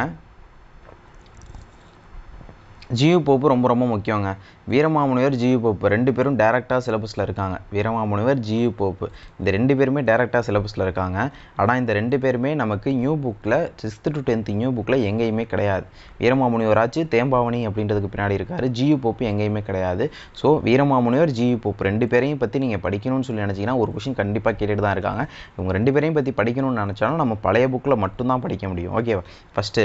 ஜியு போப்பு ரொம்ப ரொம்ப முக்கியங்க. வீரமாமுனிவர், ஜியு போப்பு ரெண்டு பேரும் டேரெக்டாக சிலபஸில் இருக்காங்க. வீரமாமுனிவர், ஜியு போப்பு இந்த ரெண்டு பேருமே டேரெக்டாக சிலபஸில் இருக்காங்க. ஆனால் இந்த ரெண்டு பேருமே நமக்கு நியூ புக்கில் சிக்ஸ்த்து டு டென்த்து நியூ புக்கில் எங்கேயுமே கிடையாது. வீரமாமுனிவர் ஆச்சு தேம்பாவணி அப்படின்றதுக்கு பின்னாடி இருக்கார். ஜியு போப்பு எங்கேயுமே கிடையாது. ஸோ வீரமாமுனிவர், ஜியு போப்பு ரெண்டு பேரையும் பற்றி நீங்கள் படிக்கணும்னு சொல்லி நினச்சிங்கன்னா ஒரு கொஷின் கண்டிப்பாக கேட்டுட்டு தான் இருக்காங்க. இவங்க ரெண்டு பேரையும் பற்றி படிக்கணும்னு நினச்சாலும் நம்ம பழைய புக்கில் மட்டும்தான் படிக்க முடியும். ஓகேவா, ஃபஸ்ட்டு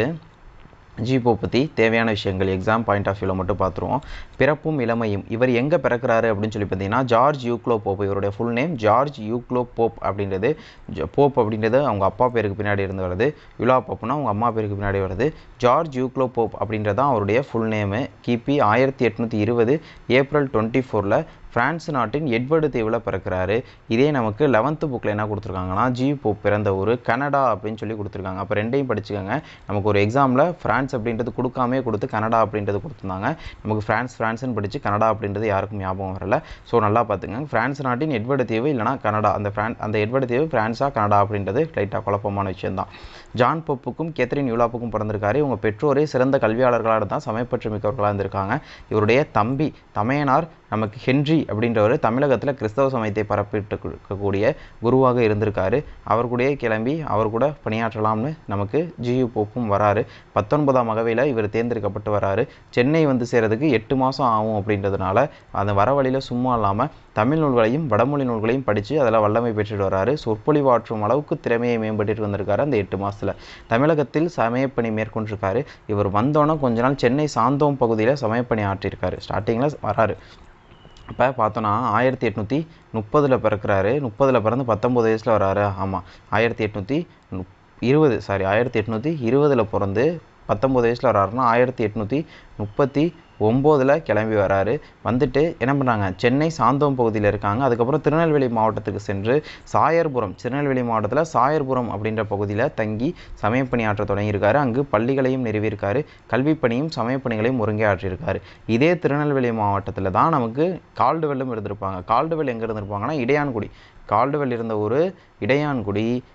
ஜிபோ பற்றி தேவையான விஷயங்கள் எக்ஸாம் பாயிண்ட் ஆஃப் வியூவில் மட்டும் பார்த்துருவோம். பிறப்பும் இளமையும். இவர் எங்கே பிறக்கிறாரு அப்படின்னு சொல்லி பார்த்தீங்கன்னா ஜார்ஜ் யூக்ளோ போப். இவருடைய full name George Uglow Pope அப்படின்றது. போப் அப்படின்றது அவங்க அப்பா பேருக்கு பின்னாடி இருந்து வருது. யுலா போப்னா அவங்க அம்மா பேருக்கு பின்னாடி வருது. ஜார்ஜ் யூக்ளோ போப் அப்படின்றது தான் அவருடைய ஃபுல் நேமு. கிபி ஆயிரத்தி எட்நூற்றி இருபது ஏப்ரல் டுவெண்ட்டி ஃபோரில் பிரான்ஸ் நாட்டின் எட்வர்டு தீவில் பிறக்கிறாரு. இதே நமக்கு லெவன்த்து புக்கில் என்ன கொடுத்துருக்காங்கன்னா ஜி போப் பிறந்த ஊர் கனடா அப்படின்னு சொல்லி கொடுத்துருக்காங்க. அப்போ ரெண்டையும் படிச்சுக்கோங்க. நமக்கு ஒரு எக்ஸாமில் ஃப்ரான்ஸ் அப்படின்றது கொடுக்காமே கொடுத்து கனடா அப்படின்றது கொடுத்துருந்தாங்க. நமக்கு ஃப்ரான்ஸ் ஃப்ரான்ஸ்னு படித்து கனடா அப்படின்றது யாருக்கும் ஞாபகம் வரல. ஸோ நல்லா பார்த்துக்கங்க. பிரான்ஸ் நாட்டின் எட்வர்டு தீவு இல்லைனா கனடா, அந்த ஃப்ரான் அந்த எட்வர்டு தீவு ஃப்ரான்ஸா கனடா அப்படின்றது லைட்டாக குழப்பமான விஷயம்தான். ஜான் போப்புக்கும் கேத்ரின் யூலாப்புக்கும் பிறந்திருக்காரு. இவங்க பெற்றோரே சிறந்த கல்வியாளர்களாக தான் சமயப்பற்று மிக்கவர்களாக இருந்திருக்காங்க. இவருடைய தம்பி தமையனார் நமக்கு ஹென்றி அப்படின்றவர் தமிழகத்தில் கிறிஸ்தவ சமயத்தை பரப்பிட்டு இருக்கக்கூடிய குருவாக இருந்திருக்காரு. அவர் கூடயே கிளம்பி அவர் கூட பணியாற்றலாம்னு நமக்கு ஜியு போப்பும் வராரு. பத்தொன்பதாம் அகவையில் இவர் தேர்ந்தெடுக்கப்பட்டு வராரு. சென்னை வந்து சேர்றதுக்கு எட்டு மாதம் ஆகும் அப்படின்றதுனால அந்த வர வழியில் சும்மா இல்லாமல் தமிழ் நூல்களையும் வடமொழி நூல்களையும் படித்து அதில் வல்லமை பெற்றுட்டு வராரு. சொற்பொழிவாற்றும் அளவுக்கு திறமையை மேம்பட்டு வந்திருக்காரு. அந்த எட்டு மாதத்தில் தமிழகத்தில் சமயப்பணி மேற்கொண்டிருக்காரு. இவர் வந்தோன்னே கொஞ்ச நாள் சென்னை சாந்தோம் பகுதியில் சமயப்பணி ஆற்றியிருக்காரு. ஸ்டார்டிங்கில் வராரு. இப்போ பார்த்தோன்னா ஆயிரத்தி எட்நூற்றி முப்பதில் பிறக்கிறாரு. முப்பதில் பிறந்து பத்தொம்பது வயசில் வராரு. ஆமாம், ஆயிரத்தி எட்நூற்றி இருபது சாரி ஆயிரத்தி எட்நூற்றி இருபதில் பிறந்து பத்தொம்பது வயசில் வராருன்னா ஆயிரத்தி எட்நூற்றி முப்பத்தி ஒம்போதில் கிளம்பி வராரு. வந்துட்டு என்ன பண்ணுறாங்க, சென்னை சாந்தோம் பகுதியில் இருக்காங்க. அதுக்கப்புறம் திருநெல்வேலி மாவட்டத்துக்கு சென்று சாயர்புரம், திருநெல்வேலி மாவட்டத்தில் சாயர்புரம் அப்படின்ற பகுதியில் தங்கி சமயப்பணியாற்ற தொடங்கியிருக்காரு. அங்கு பள்ளிகளையும் நிறுவியிருக்காரு. கல்விப்பணியும் சமயப்பணிகளையும் ஒருங்கே ஆற்றியிருக்காரு. இதே திருநெல்வேலி மாவட்டத்தில் தான் நமக்கு கால்டுவெல்லும் இருந்திருப்பாங்க. கால்டுவெல் எங்கே இருந்திருப்பாங்கன்னா இடையான்குடி. கால்டுவெல் இருந்த ஒரு இடையான்குடி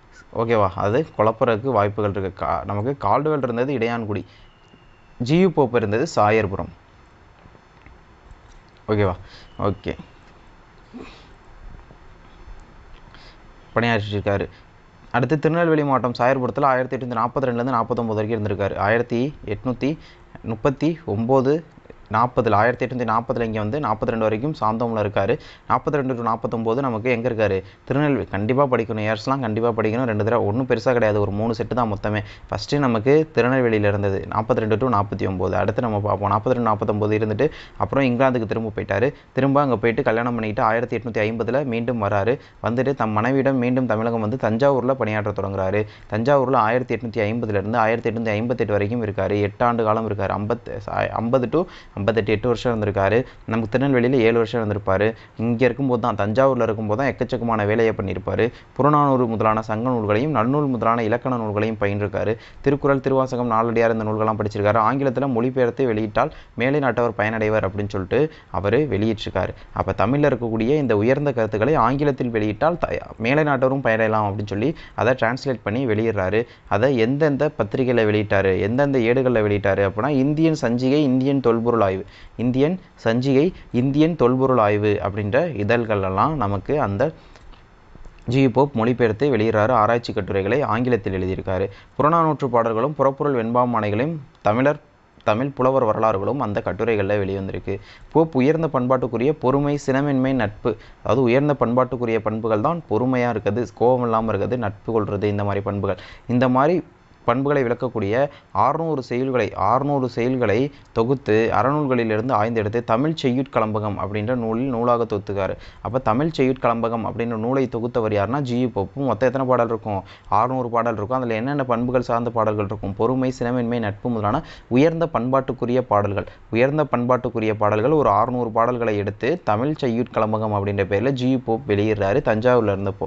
ஓகேவா, அது குழப்பறதுக்கு வாய்ப்புகள் இருக்குது. கா நமக்கு கால்டுவெல் இருந்தது இடையான்குடி, ஜியு போப் இருந்தது சாயர்புரம். ஓகேவா, ஓகே, பணியாற்றிருக்காரு. அடுத்து திருநெல்வேலி மாவட்டம் சாயர்புரத்தில் ஆயிரத்தி எட்நூற்றி நாற்பத்தி ரெண்டுலேருந்து நாற்பத்தொம்போது வரைக்கும் இருந்திருக்காரு. ஆயிரத்தி எட்நூற்றி முப்பத்தி ஒம்பது நாற்பதில் ஆயிரத்தி எட்நூற்றி நாற்பதில் இங்கே வந்து நாற்பத்தி ரெண்டு வரைக்கும் சாந்தோமில் இருக்கார். நாற்பத்தி ரெண்டு டு நாற்பத்தொம்போது நமக்கு எங்கே இருக்கார், திருநெல்வேலி. கண்டிப்பாக படிக்கணும், இயர்ஸ்லாம் கண்டிப்பாக படிக்கணும். ரெண்டு தடவை ஒன்றும் பெருசாக கிடையாது, ஒரு மூணு செட்டு தான் மொத்தமே. ஃபஸ்ட்டு நமக்கு திருநெல்வேலியில் இருந்தது நாற்பத்தி ரெண்டு டு நாற்பத்தி ஒம்பது. அடுத்து நம்ம பார்ப்போம் நாற்பத்தி ரெண்டு நாற்பத்தொம்போது இருந்துட்டு அப்புறம் இங்கிலாந்துக்கு திரும்ப போயிட்டார். திரும்ப அங்கே போயிட்டு கல்யாணம் பண்ணிக்கிட்டு ஆயிரத்தி எட்நூற்றி ஐம்பதில் மீண்டும் வராரு. வந்துட்டு தம் மனைவியிடம் மீண்டும் தமிழகம் வந்து தஞ்சாவூரில் பணியாற்ற தொடங்குறாரு. தஞ்சாவூரில் ஆயிரத்தி எட்நூற்றி ஐம்பதுலேருந்து ஆயிரத்தி எட்நூற்றி ஐம்பத்தெட்டு வரைக்கும் இருக்கார். எட்டு ஆண்டு காலம் இருக்கார். ஐம்பத்து ஐம்பது டு ஐம்பத்தெட்டு எட்டு வருஷம் இருந்திருக்காரு. நமக்கு திருநெல்வேலியில் ஏழு வருஷம் இருந்திருப்பார். இங்கே இருக்கும்போது தான், தஞ்சாவூரில் இருக்கும்போது தான் எக்கச்சக்கமான வேலையை பண்ணியிருப்பார். புறநானூறு முதலான சங்க நூல்களையும் நன்னூல் முதலான இலக்கண நூல்களையும் பயின்றிருக்காரு. திருக்குறள், திருவாசகம், நாலடியார் இந்த நூல்கள்லாம் படிச்சிருக்காரு. ஆங்கிலத்தில் மொழிபெயர்த்து வெளியிட்டால் மேலை நாட்டவர் பயனடைவர் அப்படின்னு சொல்லிட்டு அவர் வெளியிட்டிருக்காரு. அப்போ தமிழில் இருக்கக்கூடிய இந்த உயர்ந்த கருத்துக்களை ஆங்கிலத்தில் வெளியிட்டால் த மேலை நாட்டவரும் பயனடையலாம் அப்படின்னு சொல்லி அதை டிரான்ஸ்லேட் பண்ணி வெளியிடுறாரு. அதை எந்தெந்த பத்திரிகையில் வெளியிட்டார், எந்தெந்த ஏடுகளில் வெளியிட்டார் அப்படின்னா இந்தியன் சஞ்சிகை, இந்தியன் தொல்பொருள் ஆய்வு, இந்தியன் சஞ்சிகை, இந்தியன் தொல்பொருள் ஆய்வு அப்படின்ற இதழ்களெல்லாம் நமக்கு அந்த ஜி போப் மொழிபெயர்த்து வெளியிடுறாரு. ஆராய்ச்சி கட்டுரைகளை ஆங்கிலத்தில் எழுதியிருக்காரு. புறநானூற்று பாடல்களும் புறப்பொருள் வெண்பாமானைகளையும் தமிழர் தமிழ் புலவர் வரலாறுகளும் அந்த கட்டுரைகளில் வெளிவந்திருக்கு. போப் உயர்ந்த பண்பாட்டுக்குரிய பொறுமை, சினமின்மை, நட்பு, அதாவது உயர்ந்த பண்பாட்டுக்குரிய பண்புகள் தான் பொறுமையாக இருக்குது, கோபம் இல்லாமல் இருக்குது, நட்பு கொள்வது, இந்த மாதிரி பண்புகள். இந்த மாதிரி பண்புகளை விளக்கக்கூடிய ஆறுநூறு செயல்களை ஆறுநூறு செயல்களை தொகுத்து அறநூல்களிலிருந்து ஆய்ந்தெடுத்து தமிழ் செய்யுட்கலம்பகம் அப்படின்ற நூலில் நூலாக தொகுத்துக்காரு. அப்போ தமிழ் செய்யுட்கலம்பகம் அப்படின்ற நூலை தொகுத்தவர் யாருன்னா ஜி போப்பு. மொத்தம் எத்தனை பாடல் இருக்கும், ஆறுநூறு பாடல் இருக்கும். அதில் என்னென்ன பண்புகள் சார்ந்த பாடல்கள் இருக்கும், பொறுமை, சினமின்மை, நட்பு முதலான உயர்ந்த பண்பாட்டுக்குரிய பாடல்கள். உயர்ந்த பண்பாட்டுக்குரிய பாடல்கள் ஒரு ஆறுநூறு பாடல்களை எடுத்து தமிழ் செய்யுட்கலம்பகம் அப்படின்ற பேரில் ஜி போப் வெளியிடுறாரு தஞ்சாவூரில் இருந்தப்போ.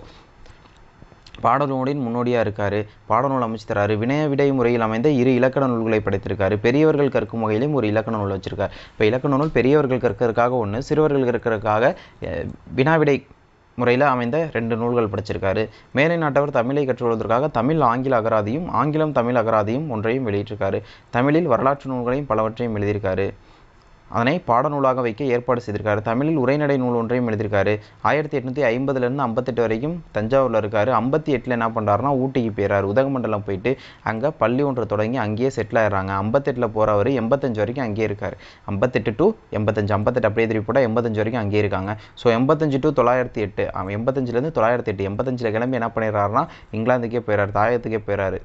பாடநூலின் முன்னோடியாக இருக்கார். பாடநூல் அமைச்சு தராரு. வினய விடை முறையில் அமைந்த இரு இலக்கண நூல்களை படைத்திருக்காரு. பெரியவர்கள் கற்கும் வகையிலும் ஒரு இலக்கண நூல் வச்சிருக்காரு. இப்போ இலக்கண நூல் பெரியவர்கள் கற்கிறதுக்காக ஒன்று, சிறுவர்கள் கற்கிறதுக்காக வினாவிடை முறையில் அமைந்த ரெண்டு நூல்கள் படிச்சிருக்காரு. மேலை நாட்டவர் தமிழை கற்றுக்கொள்வதற்காக தமிழ் ஆங்கில அகராதியும் ஆங்கிலம் தமிழ் அகராதியும் ஒன்றையும் வெளியிட்டிருக்காரு. தமிழில் வரலாற்று நூல்களையும் பலவற்றையும் எழுதியிருக்காரு. அதனை பாடநூலாக வைக்க ஏற்பாடு செய்திருக்காரு. தமிழில் உரைநடை நூல் ஒன்றையும் எழுதியிருக்காரு. ஆயிரத்தி எட்நூற்றி ஐம்பதுலேருந்து ஐம்பத்தெட்டு வரைக்கும் தஞ்சாவூரில் இருக்கார். ஐம்பத்தி எட்டில் என்ன பண்ணுறாருனா ஊட்டிக்கு போயிறாரு. உதகமண்டலம் போயிட்டு அங்கே பள்ளி ஒன்று தொடங்கி அங்கேயே செட்டில் ஆயிடுறாங்க. ஐம்பத்தெட்டில் போகிறவர் எண்பத்தஞ்சு வரைக்கும் அங்கேயே இருக்கார். ஐம்பத்தெட்டு டு எண்பத்தஞ்சு ஐம்பத்தெட்டு அப்படியே திருப்பி போட்டால் எண்பத்தஞ்சு வரைக்கும் அங்கேயே இருக்காங்க. ஸோ எண்பத்தஞ்சு டு தொள்ளாயிரத்தி எட்டு எண்பத்தஞ்சிலேருந்து தொள்ளாயிரத்தி எட்டு எண்பத்தஞ்சில் கிளம்பி என்ன பண்ணிடுறாருனா இங்கிலாந்துக்கே போயிறாரு, தாயத்துக்கே போயிறாரு.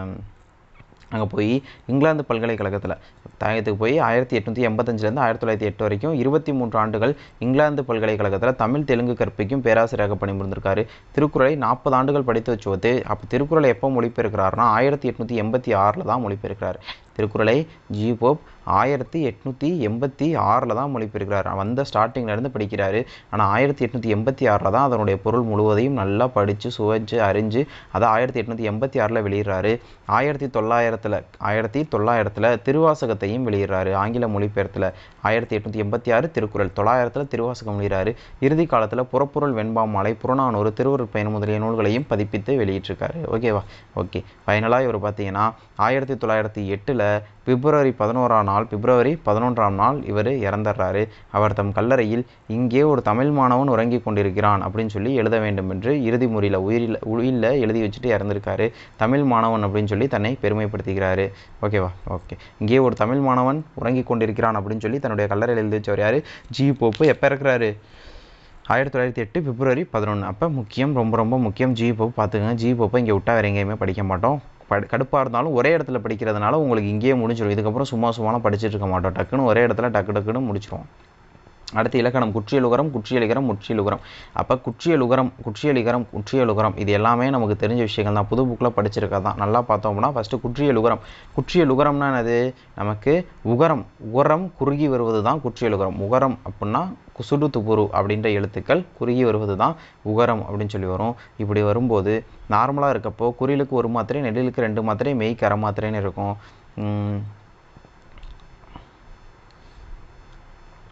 அங்கே போய் இங்கிலாந்து பல்கலைக்கழகத்தில் தாயத்துக்கு போய் ஆயிரத்தி எட்நூற்றி எண்பத்தஞ்சிலேருந்து ஆயிரத்தி தொள்ளாயிரத்தி எட்டு வரைக்கும் இருபத்தி மூன்று ஆண்டுகள் இங்கிலாந்து பல்கலைக்கழகத்தில் தமிழ் தெலுங்கு கற்பிக்கும் பேராசிரியராக பணிபுரிந்திருக்காரு. திருக்குறளை நாற்பது ஆண்டுகள் படித்து வச்சுவது. அப்போ திருக்குறளை எப்போ மொழிபெயர்க்கிறாருன்னா ஆயிரத்தி எட்நூற்றி எண்பத்தி ஆறில் தான் மொழிபெயர்க்கிறார். திருக்குறளை ஜி போப் ஆயிரத்தி எட்நூற்றி எண்பத்தி ஆறில் தான் மொழிபெயர்க்கிறார். வந்த ஸ்டார்டிங்லேருந்து படிக்கிறாரு. ஆனால் ஆயிரத்தி எட்நூற்றி எண்பத்தி ஆறில் தான் அதனுடைய பொருள் முழுவதையும் நல்லா படித்து சுவைச்சு அறிஞ்சு அதை ஆயிரத்தி எட்நூற்றி எண்பத்தி ஆறில் வெளியிடுறாரு. ஆயிரத்தி தொள்ளாயிரத்தில் ஆயிரத்தி தொள்ளாயிரத்தில் திருவாசகத்தையும் வெளியிடுறாரு ஆங்கில மொழிபெயர்த்தில். ஆயிரத்தி எட்நூற்றி எண்பத்தி ஆறு திருக்குறள், தொள்ளாயிரத்தில் திருவாசகம் வெளியிறாரு. இறுதி காலத்தில் புறப்பொருள் வெண்பாமாலை, புறநானூறு, திருவருட்பயன் முதலிய நூல்களையும் பதிப்பித்து வெளியிட்டிருக்காரு. ஓகேவா, ஓகே. ஃபைனலாக இவர் பார்த்தீங்கன்னா ஆயிரத்தி தொள்ளாயிரத்தி எட்டில் பிப்ரவரி பதினோராம் நாள் பிப்ரவரி பதினொன்றாம் நாள் இவர் இறந்துடுறாரு. அவர் தம் கல்லறையில் இங்கே ஒரு தமிழ் மாணவன் உறங்கி கொண்டிருக்கிறான் அப்படின்னு சொல்லி எழுத வேண்டும் என்று இறுதி முறையில் உயிரில் உயிரில் எழுதி வச்சுட்டு இறந்துருக்காரு. தமிழ் மாணவன் அப்படின்னு சொல்லி தன்னை பெருமைப்படுத்திக்கிறாரு. ஓகேவா, ஓகே. இங்கே ஒரு தமிழ் மாணவன் உறங்கி கொண்டிருக்கிறான் அப்படின்னு சொல்லி தன்னுடைய கல்லறையில் எழுதி வச்சவர் யார், ஜி போப்பு. எப்போ இருக்கிறாரு, ஆயிரத்தி தொள்ளாயிரத்தி எட்டு பிப்ரவரி பதினொன்று. அப்போ முக்கியம், ரொம்ப ரொம்ப முக்கியம். ஜி போப்பு பார்த்துக்கங்க. ஜி போப்பை இங்கே விட்டால் வேறு எங்கேயுமே படிக்க மாட்டோம். படி கடுப்பாக இருந்தாலும் ஒரே இடத்துல படிக்கிறதுனால உங்களுக்கு இங்கேயே முடிஞ்சிடும். இதுக்கப்புறம் சும்மா சும்மாலாம் படிச்சுட்டு இருக்க மாட்டோம். டக்குன்னு ஒரே இடத்துல டக்கு டக்குன்னு முடிச்சிடுவோம். அடுத்து இலக்கணம் குற்றியலுகரம், குற்றியலிகரம், முற்றியலுகரம். அப்போ குற்றியலுகரம் குற்றியலிகரம் குற்றியலுகரம் இது எல்லாமே நமக்கு தெரிஞ்ச விஷயங்கள் தான், புது புக்கில் படிச்சிருக்கா தான். நல்லா பார்த்தோம் அப்படின்னா ஃபஸ்ட்டு குற்றியலுகரம். குற்றியலுகரம்னா என்னது, நமக்கு உகரம் உகரம் குறுகி வருவது தான் குற்றியலுகரம். உகரம் அப்படின்னா சுடு துப்புரு அப்படின்ற எழுத்துக்கள் குறுகி வருவது தான் உகரம் அப்படின்னு சொல்லி வரும். இப்படி வரும்போது நார்மலாக இருக்கப்போ குறிலுக்கு ஒரு மாத்திரை, நெடிலுக்கு ரெண்டு மாத்திரை, மெய்க்கு அரை மாத்திரைன்னு இருக்கும்.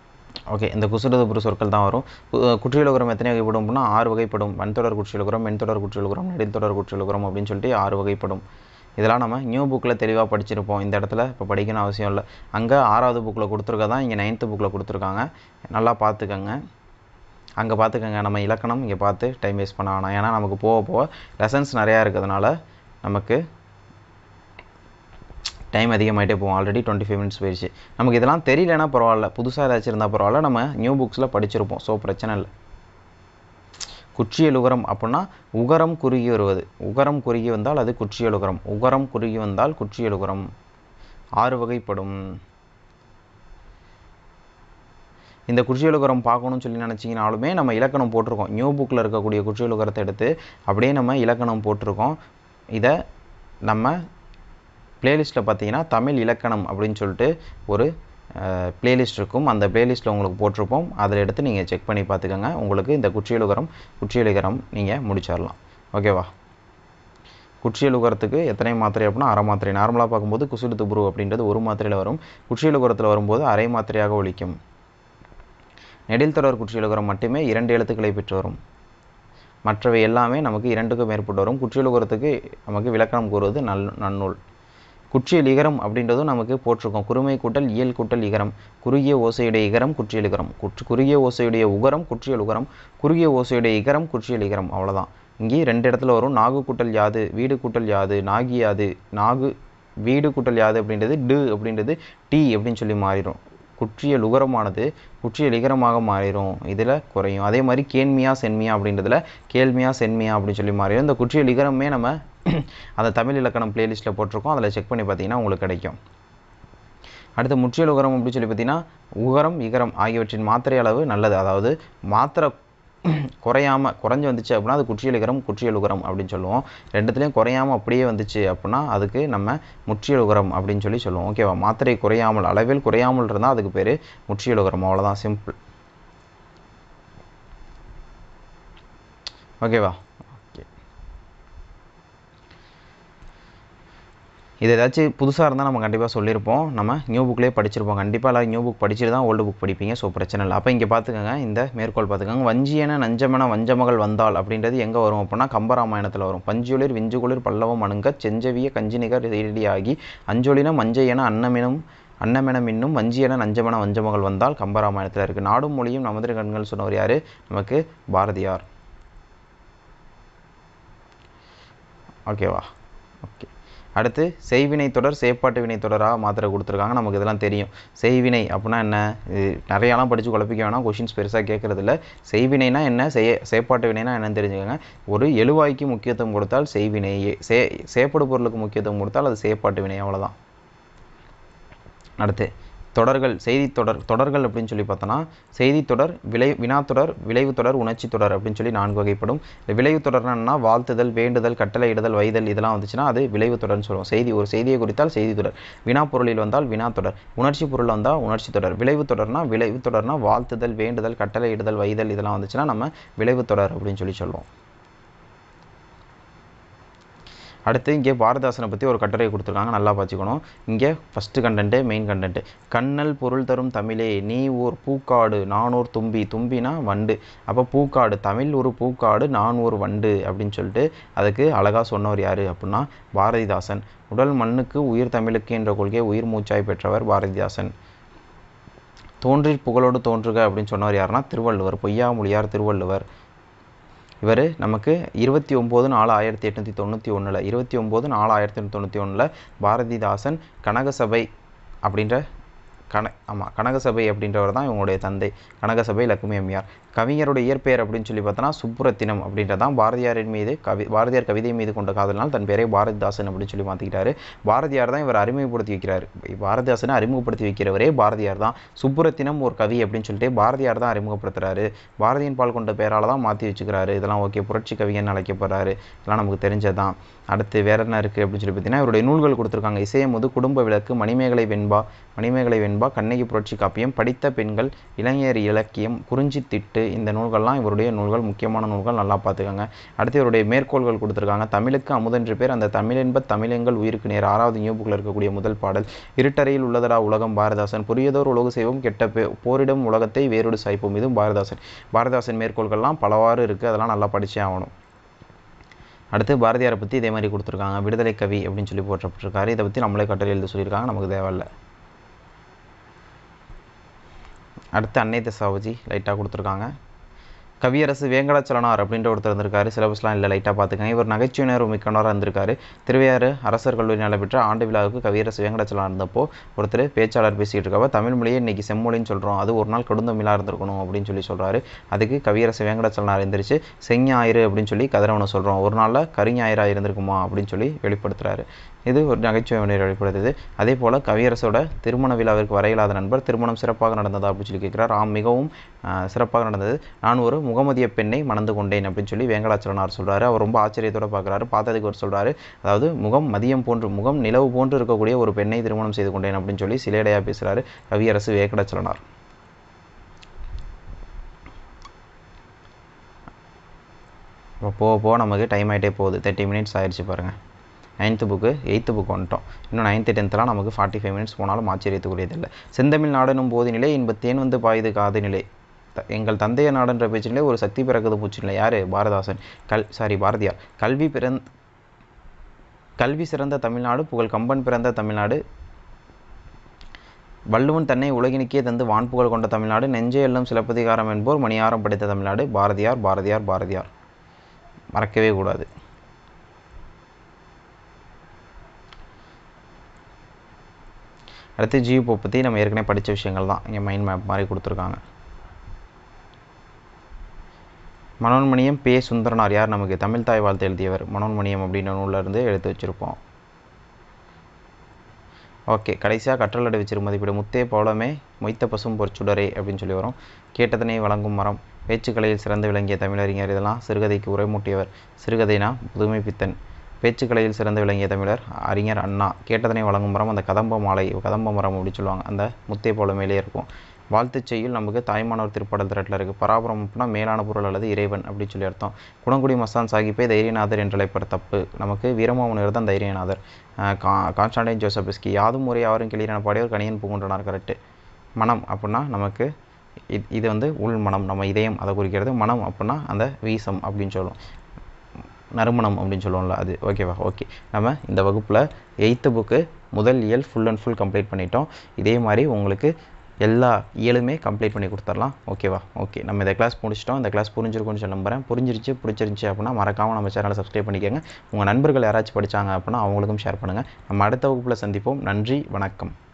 ஓகே, இந்த குசுடுதுபுறு சொற்கள் தான் வரும். குற்றியலுகரம் எத்தனை வகைப்படும் அப்படின்னா ஆறு வகைப்படும். வன்தொடர் குற்றியலுகரம், மென்தொடர் குற்றியலுகரம், நெடில்தொடர் குற்றியலுகரம் அப்படின்னு சொல்லிட்டு ஆறு வகைப்படும். இதெல்லாம் நம்ம நியூ புக்கில் தெளிவாக படிச்சிருப்போம். இந்த இடத்துல இப்போ படிக்கணும் அவசியம் இல்லை. அங்கே ஆறாவது புக்கில் கொடுத்துருக்கதான் இங்கே நைன்த்து புக்கில் கொடுத்துருக்காங்க. நல்லா பார்த்துக்கங்க. அங்கே பார்த்துக்கங்க. நம்ம இலக்கணம் இங்கே பார்த்து டைம் வேஸ்ட் பண்ண வேணாம். ஏன்னா நமக்கு போக போக லெசன்ஸ் நிறையா இருக்கிறதுனால நமக்கு டைம் அதிகமாகிட்டே போவோம். ஆல்ரெடி டுவெண்ட்டி ஃபைவ் மினிட்ஸ் போயிடுச்சு. நமக்கு இதெல்லாம் தெரியலனா பரவாயில்ல, புதுசாக ஏதாச்சும் இருந்தால் பரவாயில்ல, நம்ம நியூ புக்ஸில் படிச்சிருப்போம். ஸோ பிரச்சனை இல்லை. குற்றியலுகரம் அப்படின்னா உகரம் குறுகி வருவது. உகரம் குறுகி வந்தால் அது குற்றியலுகரம். உகரம் குறுகி வந்தால் குற்றியலுகரம். ஆறு வகைப்படும். இந்த குற்றியலுகரம் பார்க்கணும்னு சொல்லி நினச்சிங்கனாலுமே நம்ம இலக்கணம் போட்டிருக்கோம். நியூ புக்கில் இருக்கக்கூடிய குற்றியலுகரத்தை எடுத்து அப்படியே நம்ம இலக்கணம் போட்டிருக்கோம். இதை நம்ம பிளேலிஸ்ட்டில் பார்த்தீங்கன்னா தமிழ் இலக்கணம் அப்படின்னு சொல்லிட்டு ஒரு பிளேலிஸ்ட் இருக்கும். அந்த பிளேலிஸ்ட்டில் உங்களுக்கு போட்டிருப்போம். அதில் எடுத்து நீங்கள் செக் பண்ணி பார்த்துக்கோங்க. உங்களுக்கு இந்த குற்றியலுகரம் குற்றியலுகரம் நீங்கள் முடிச்சிடலாம். ஓகேவா? குற்றியலுகரத்துக்கு எத்தனை மாத்திரை அப்படின்னா அரை மாத்திரை. நார்மலாக பார்க்கும்போது குசுடுதுபுறு அப்படின்றது ஒரு மாத்திரையில் வரும். குற்றியலுகரத்தில் வரும்போது அரை மாத்திரையாக ஒலிக்கும். நெடில்தொடர் குற்றியலுகரம் மட்டுமே இரண்டு எழுத்துக்களை பெற்று வரும். மற்றவை எல்லாமே நமக்கு இரண்டுக்கும் மேற்பட்டு வரும். குற்றியலுகரத்துக்கு நமக்கு விளக்கணம் கூறுவது நல் நன்னூல். குற்றியல் இகரம் அப்படின்றதும் நமக்கு போட்டிருக்கோம். குறுமை கூட்டல் இயல் கூட்டல் இகரம். குறுகிய ஓசையுடைய இகரம் குற்றியல் இகரம். குற்று குறுகிய ஓசையுடைய உகரம் குற்றியல் உகரம். குறுகிய ஓசையுடைய இகரம் குற்றியல் இகரம். அவ்வளோதான். இங்கே ரெண்டு இடத்துல வரும். நாகு கூட்டல் யாது, வீடு கூட்டல் யாது, நாகி யாது. நாகு வீடு கூட்டல் யாது அப்படின்றது டு அப்படின்றது டி அப்படின்னு சொல்லி மாறிடும். குற்றியல் உகரமானது குற்றியல் இகரமாக மாறிடும். இதில் குறையும். அதே மாதிரி கேள்மியா சென்மியா அப்படின்றதுல கேள்மியா சென்மியா அப்படின்னு சொல்லி மாறிடும். இந்த குற்றியல் இகரமே நம்ம அந்த தமிழ் இலக்கணம் பிளேலிஸ்ட்டில் போட்டிருக்கோம். அதில் செக் பண்ணி பார்த்தீங்கன்னா உங்களுக்கு கிடைக்கும். அடுத்து முற்றியல் உகரம் அப்படின்னு சொல்லி பார்த்தீங்கன்னா உகரம் இகரம் ஆகியவற்றின் மாத்திரை அளவு நல்லது. அதாவது மாத்திரை குறையாமல் குறைஞ்சி வந்துச்சு அப்படின்னா அது குற்றியல் இகரம் குற்றியல் உகரம் அப்படின்னு சொல்லுவோம். ரெண்டுத்துலேயும் குறையாமல் அப்படியே வந்துச்சு அப்படின்னா அதுக்கு நம்ம முற்றியல் உகரம் அப்படின்னு சொல்லி சொல்லுவோம். ஓகேவா? மாத்திரை குறையாமல் அளவில் குறையாமல் இருந்தால் அதுக்கு பேர் முற்றியல் உகரம். அவ்வளோதான், சிம்பிள். ஓகேவா? ஓகே. இது ஏதாச்சும் புதுசாக இருந்தால் நம்ம கண்டிப்பாக சொல்லியிருப்போம். நம்ம நியூ புக்லேயே படிச்சிருப்போம். கண்டிப்பாக எல்லாம் நியூ புக் படிச்சுட்டு தான் ஓல்டு புக் படிப்பீங்க. ஸோ பிரச்சனை இல்லை. அப்போ இங்கே பார்த்துக்கோங்க. இந்த மேற்கோள் பார்த்துக்கோங்க. வஞ்சியன நஞ்சமன வஞ்சமகள் வந்தால் அப்படின்றது எங்கே வரும் அப்படின்னா கம்பராமாயணத்தில் வரும். பஞ்சுளிர் விஞ்சுகுளிர் பல்லவம் அணுங்க செஞ்சவிய கஞ்சினிகர் இடியாகி அஞ்சொலின மஞ்சையன அன்னமினும் அன்னமெனம் இன்னும் வஞ்சியன நஞ்சமன வஞ்சமகள் வந்தால் கம்பராமாயணத்தில் இருக்குது. நாடும் மொழியும் நமது கண்கள் சொன்னவர் யார்? நமக்கு பாரதியார். ஓகேவா? ஓகே. அடுத்து செய்வினை தொடர் செயற்பாட்டு வினை தொடராக மாத்திரை கொடுத்துருக்காங்க. நமக்கு இதெல்லாம் தெரியும். செய்வினை அப்படின்னா என்ன? இது நிறையாலாம் படித்து குழப்பிக்க வேணாம். கொஷின்ஸ் பெருசாக கேட்குறதில்ல. செய்வினைனா என்ன, செய செயற்பாட்டு வினைனா என்னன்னு தெரிஞ்சுக்கோங்க. ஒரு எழுவாய்க்கு முக்கியத்துவம் கொடுத்தால் செய்வினை, சே செயற்படு பொருளுக்கு முக்கியத்துவம் கொடுத்தால் அது செயற்பாட்டு வினை. அவ்வளோதான். அடுத்து தொடர்கள், செய்தி தொடர். தொடர்கள் அப்படின்னு சொல்லி பார்த்தோன்னா செய்தி தொடர், விளை வினாத்தொடர், விளைவு தொடர், உணர்ச்சி தொடர் அப்படின்னு சொல்லி நான்கு வகைப்படும். விளைவு தொடர்னா வாழ்த்துதல், வேண்டுதல், கட்டளையிடுதல், வைதல் இதெல்லாம் வந்துச்சுன்னா அது விளைவு தொடர்னு சொல்லுவோம். செய்தி ஒரு செய்தியை குறித்தால் செய்தி தொடர். வினா பொருளில் வந்தால் வினா தொடர். உணர்ச்சி பொருள் வந்தால் உணர்ச்சி தொடர். விளைவு தொடர்னா விளைவு தொடர்னா வாழ்த்துதல், வேண்டுதல், கட்டளையிடுதல், வைதல் இதெல்லாம் வந்துச்சுன்னா நம்ம விளைவு தொடர் அப்படின்னு சொல்லி சொல்லுவோம். அடுத்து இங்கே பாரதிதாசனை பற்றி ஒரு கட்டுரை கொடுத்துருக்காங்க. நல்லா பார்த்துக்கணும். இங்கே ஃபஸ்ட்டு கண்டென்ட்டு மெயின் கண்டென்ட்டு. கண்ணல் பொருள் தரும் தமிழே நீ ஓர் பூக்காடு நான் ஓர் தும்பி. தும்பினா வண்டு. அப்போ பூக்காடு, தமிழ் ஒரு பூக்காடு நான் ஒரு வண்டு அப்படின்னு சொல்லிட்டு அதுக்கு அழகாக சொன்னவர் யார் அப்படின்னா பாரதிதாசன். உடல் மண்ணுக்கு உயிர் தமிழுக்கு என்ற கொள்கையை உயிர் மூச்சாய் பெற்றவர் பாரதிதாசன். தோன்றி புகழோடு தோன்றுக அப்படின்னு சொன்னவர் யாருன்னா திருவள்ளுவர். பொய்யாமொழியார் திருவள்ளுவர். இவர் நமக்கு இருபத்தி ஒம்பது நாலு ஆயிரத்தி எட்நூற்றி தொண்ணூற்றி ஒன்றில் இருபத்தி ஒம்பது நாலு ஆயிரத்தி எட்நூற்றி தொண்ணூற்றி ஒன்றில் பாரதிதாசன் கனகசபை அப்படின்ற கன ஆமாம் கனகசபை அப்படின்றவர் தான் இவங்களுடைய தந்தை. கனகசபை லட்சுமி அம்மையார். கவிஞருடைய இயற்பெயர் அப்படின்னு சொல்லி பார்த்தோன்னா சுப்புரத்தினம் அப்படின்றதான் பாரதியாரின் மீது கவி பாரதியார் கவிதை மீது கொண்ட காதலினால் தன் பேரை பாரதிதாசன் அப்படின்னு சொல்லி மாற்றிக்கிட்டாரு. பாரதியார் தான் இவர் அறிமுகப்படுத்தி வைக்கிறார். பாரதிதாசனை அறிமுகப்படுத்தி வைக்கிறவரே பாரதியார் தான். சுப்புரத்தினம் ஒரு கவி அப்படின்னு சொல்லிட்டு பாரதியார் தான் அறிமுகப்படுத்துறாரு. பாரதியின் பால் கொண்ட பேரால் தான் மாற்றி வச்சுக்கிறாரு. இதெல்லாம் ஓகே. புரட்சி கவிஞன் அழைக்கப்படுறாரு. இதெல்லாம் நமக்கு தெரிஞ்சதான். அடுத்து வேற என்ன இருக்குது அப்படின்னு சொல்லி பார்த்தீங்கன்னா இவருடைய நூல்கள் கொடுத்துருக்காங்க. இசையமுது, குடும்ப விளக்கு, மணிமேகலை வெண்பா, மணிமேகலை வெண்பா, கண்ணகி புரட்சி காப்பியம், படித்த பெண்கள், இளைஞர் இலக்கியம், குறிஞ்சி திட்டு, எட்டு இந்த நூல்கள்லாம் இவருடைய நூல்கள், முக்கியமான நூல்கள், நல்லா பார்த்துக்கோங்க. அடுத்து இவருடைய மேற்கோள்கள் கொடுத்துருக்காங்க. தமிழுக்கு அமுதென்று பேர், அந்த தமிழென்ப தமிழெங்கள் உயிருக்கு நேர். ஆறாவது நியூ புக்கில் இருக்கக்கூடிய முதல் பாடல். இருட்டறையில் உள்ளதடா உலகம் பாரதாசன். புரியதோர் உலகு செய்வோம் கெட்ட பே போரிடும் உலகத்தை வேரோடு சாய்ப்போம். இதுவும் பாரதாசன். பாரதாசன் மேற்கோள்கள்லாம் பலவாறு இருக்குது, அதெல்லாம் நல்லா படிச்சே ஆகணும். அடுத்து பாரதியாரை பற்றி இதே மாதிரி கொடுத்துருக்காங்க. விடுதலை கவி அப்படின்னு சொல்லி போற்றப்பட்டிருக்காரு. இதை பற்றி நம்மளே கட்டுரை எழுத சொல்லியிருக்காங்க, நமக்கு தேவையில்லை. அடுத்து அன்னை தசாவஜி லைட்டாக கொடுத்துருக்காங்க. கவியரசு வேங்கடாச்சலனார் அப்படின்ற ஒருத்தர் இருந்திருக்காரு. சிலபஸ்லாம் இல்லை, லைட்டாக பார்த்துக்கங்க. இவர் நகைச்சுவையினர் மிக்கனராக இருந்திருக்காரு. திருவையாறு அரசர் கல்லூரி நடைபெற்ற ஆண்டு விழாவுக்கு கவியரசு வேங்கடாச்சலனார் இருந்தப்போ ஒருத்தர் பேச்சாளர் பேசிக்கிட்டு இருக்கப்ப தமிழ் மொழியை இன்றைக்கி செம்மொழின்னு சொல்கிறோம், அது ஒரு நாள் கொடுந்தமிழாக இருந்திருக்கணும் அப்படின்னு சொல்லி சொல்கிறாரு. அதுக்கு கவியரசு வேங்கடாச்சலனார் எந்திரிச்சு செஞ்ஞாயிறு அப்படின்னு சொல்லி கதிரவனை சொல்கிறோம், ஒரு நாளில் கரிஞாயிறாக இருந்திருக்குமா அப்படின்னு சொல்லி வெளிப்படுத்துகிறாரு. இது ஒரு நகைச்சுவை வெளிப்படுத்துது. அதே போல் கவியரசோட திருமண விழாவிற்கு வர இயலாத நண்பர் திருமணம் சிறப்பாக நடந்ததா அப்படின்னு சொல்லி கேட்குறார். ஆம், மிகவும் சிறப்பாக நடந்தது. நான் ஒரு முகமதிய பெண்ணை மணந்து கொண்டேன் அப்படின்னு சொல்லி வேங்கடாச்சலனார் சொல்கிறாரு. அவர் ரொம்ப ஆச்சரியத்தோடு பார்க்குறாரு. பார்த்ததுக்கு அவர் சொல்கிறாரு, அதாவது முகம் மதியம் போன்று, முகம் நிலவு போன்று இருக்கக்கூடிய ஒரு பெண்ணை திருமணம் செய்து கொண்டேன் அப்படின்னு சொல்லி சிலேடையாக பேசுகிறாரு கவியரசு வேங்கடாச்சலனார். இப்போ போக போக நமக்கு டைம் ஆகிட்டே போகுது. தேர்ட்டி மினிட்ஸ் ஆயிடுச்சு பாருங்கள். நைன்த்து புக்கு எயித்து புக் வந்துட்டோம். இன்னும் நைன்த்து டென்த்லாம் நமக்கு ஃபார்ட்டி ஃபைவ் மினிட்ஸ் போனாலும் ஆச்சரியத்துக்குரியதில்லை. செந்தமிழ் நாடனும் போது நிலை இன்ப தேன் வந்து பாயுது காது நிலை. எங்கள் தந்தைய நாடுன்ற பேச்சிலே ஒரு சக்தி பிறக்குது பூச்சில்லை. யார்? பாரதாசன். கல் சாரி பாரதியார். கல்வி பிறந்த கல்வி சிறந்த தமிழ்நாடு, புகழ் கம்பன் பிறந்த தமிழ்நாடு, வள்ளுவன் தன்னை உலகினுக்கே தந்து வான்புகழ் கொண்ட தமிழ்நாடு, நெஞ்சே எல்லும் சிலப்பதிகாரம் என்போர் மணியாரம் படித்த தமிழ்நாடு. பாரதியார் பாரதியார் பாரதியார் மறக்கவே கூடாது. அடுத்து ஜியூ போப் பற்றி நம்ம ஏற்கனவே படித்த விஷயங்கள் தான் இங்கே மைண்ட் மேப் மாதிரி கொடுத்துருக்காங்க. மனோன்மணியம் பே சுந்தரனார் யார்? நமக்கு தமிழ் தாய் வாழ்த்து எழுதியவர். மனோன்மணியம் அப்படின்ற நூலிருந்து எடுத்து வச்சுருப்போம். ஓகே, கடைசியாக கற்றல் அடைவிச்சிரு மதிப்பீடு. முத்தே போலமே மொய்த்த பசும் பொற்சுடரே அப்படின்னு சொல்லி வரும். கேட்டதனை வழங்கும் மரம், பேச்சுக்கலையில் சிறந்து விளங்கிய தமிழறிஞர். இதெல்லாம் சிறுகதைக்கு உரைமூட்டியவர். சிறுகதைனா புதுமை பித்தன். பேச்சுக்கலையில் சிறந்து விளங்கிய தமிழர் அறிஞர் அண்ணா. கேட்டதனை வழங்கும் மரம் அந்த கதம்ப மாலை, கதம்ப மரம் அப்படின்னு சொல்லுவாங்க. அந்த முத்தே போல மேலே இருக்கும். வாழ்த்துச் செய்யுள் நமக்கு தாய்மானவர் திருப்பாடல் திரட்டில் இருக்குது. பராபரம் அப்படின்னா மேலான பொருள் அல்லது இறைவன் அப்படின்னு சொல்லி அர்த்தம். குணங்குடி மஸ்தான் சாஹிப்பே தைரியநாதர் என்று அழைப்பர் தப்பு. நமக்கு வீரமாமுனிவர் தான் தைரியநாதர். கா கான்ஸ்டான்டைன் ஜோசப்ஸ்கி யாதும் முறை யாரும் கிளியரான பாடியவர் கணியன் பூங்குன்றனார். கரெக்டு. மனம் அப்படின்னா நமக்கு இது இது வந்து உள் மனம், நம்ம இதயம் அதை குறிக்கிறது. மனம் அப்படின்னா அந்த வீசம் அப்படின்னு சொல்லுவோம், நறுமணம் அப்படின்னு சொல்லுவோம்ல அது. ஓகேவா? ஓகே, நம்ம இந்த வகுப்பில் எயித்து புக்கு முதல் இயல் ஃபுல் அண்ட் ஃபுல் கம்ப்ளீட் பண்ணிட்டோம். இதே மாதிரி உங்களுக்கு எல்லா இயலுமே கம்ப்ளீட் பண்ணி கொடுத்துடலாம். ஓகேவா? ஓகே, நம்ம இந்த கிளாஸ் முடிச்சிட்டோம். இந்த கிளாஸ் புரிஞ்சிருக்கும்னு சொல்ல நம்புறேன். புரிஞ்சிருச்சு பிடிச்சிருந்துச்சி அப்படின்னா மறக்காமல் நம்ம சேனலை சப்ஸ்கிரைப் பண்ணிக்கோங்க. உங்கள் நண்பர்கள் யாராச்சும் படித்தாங்க அப்படின்னா அவங்களுக்கும் ஷேர் பண்ணுங்கள். நம்ம அடுத்த வகுப்பில் சந்திப்போம். நன்றி, வணக்கம்.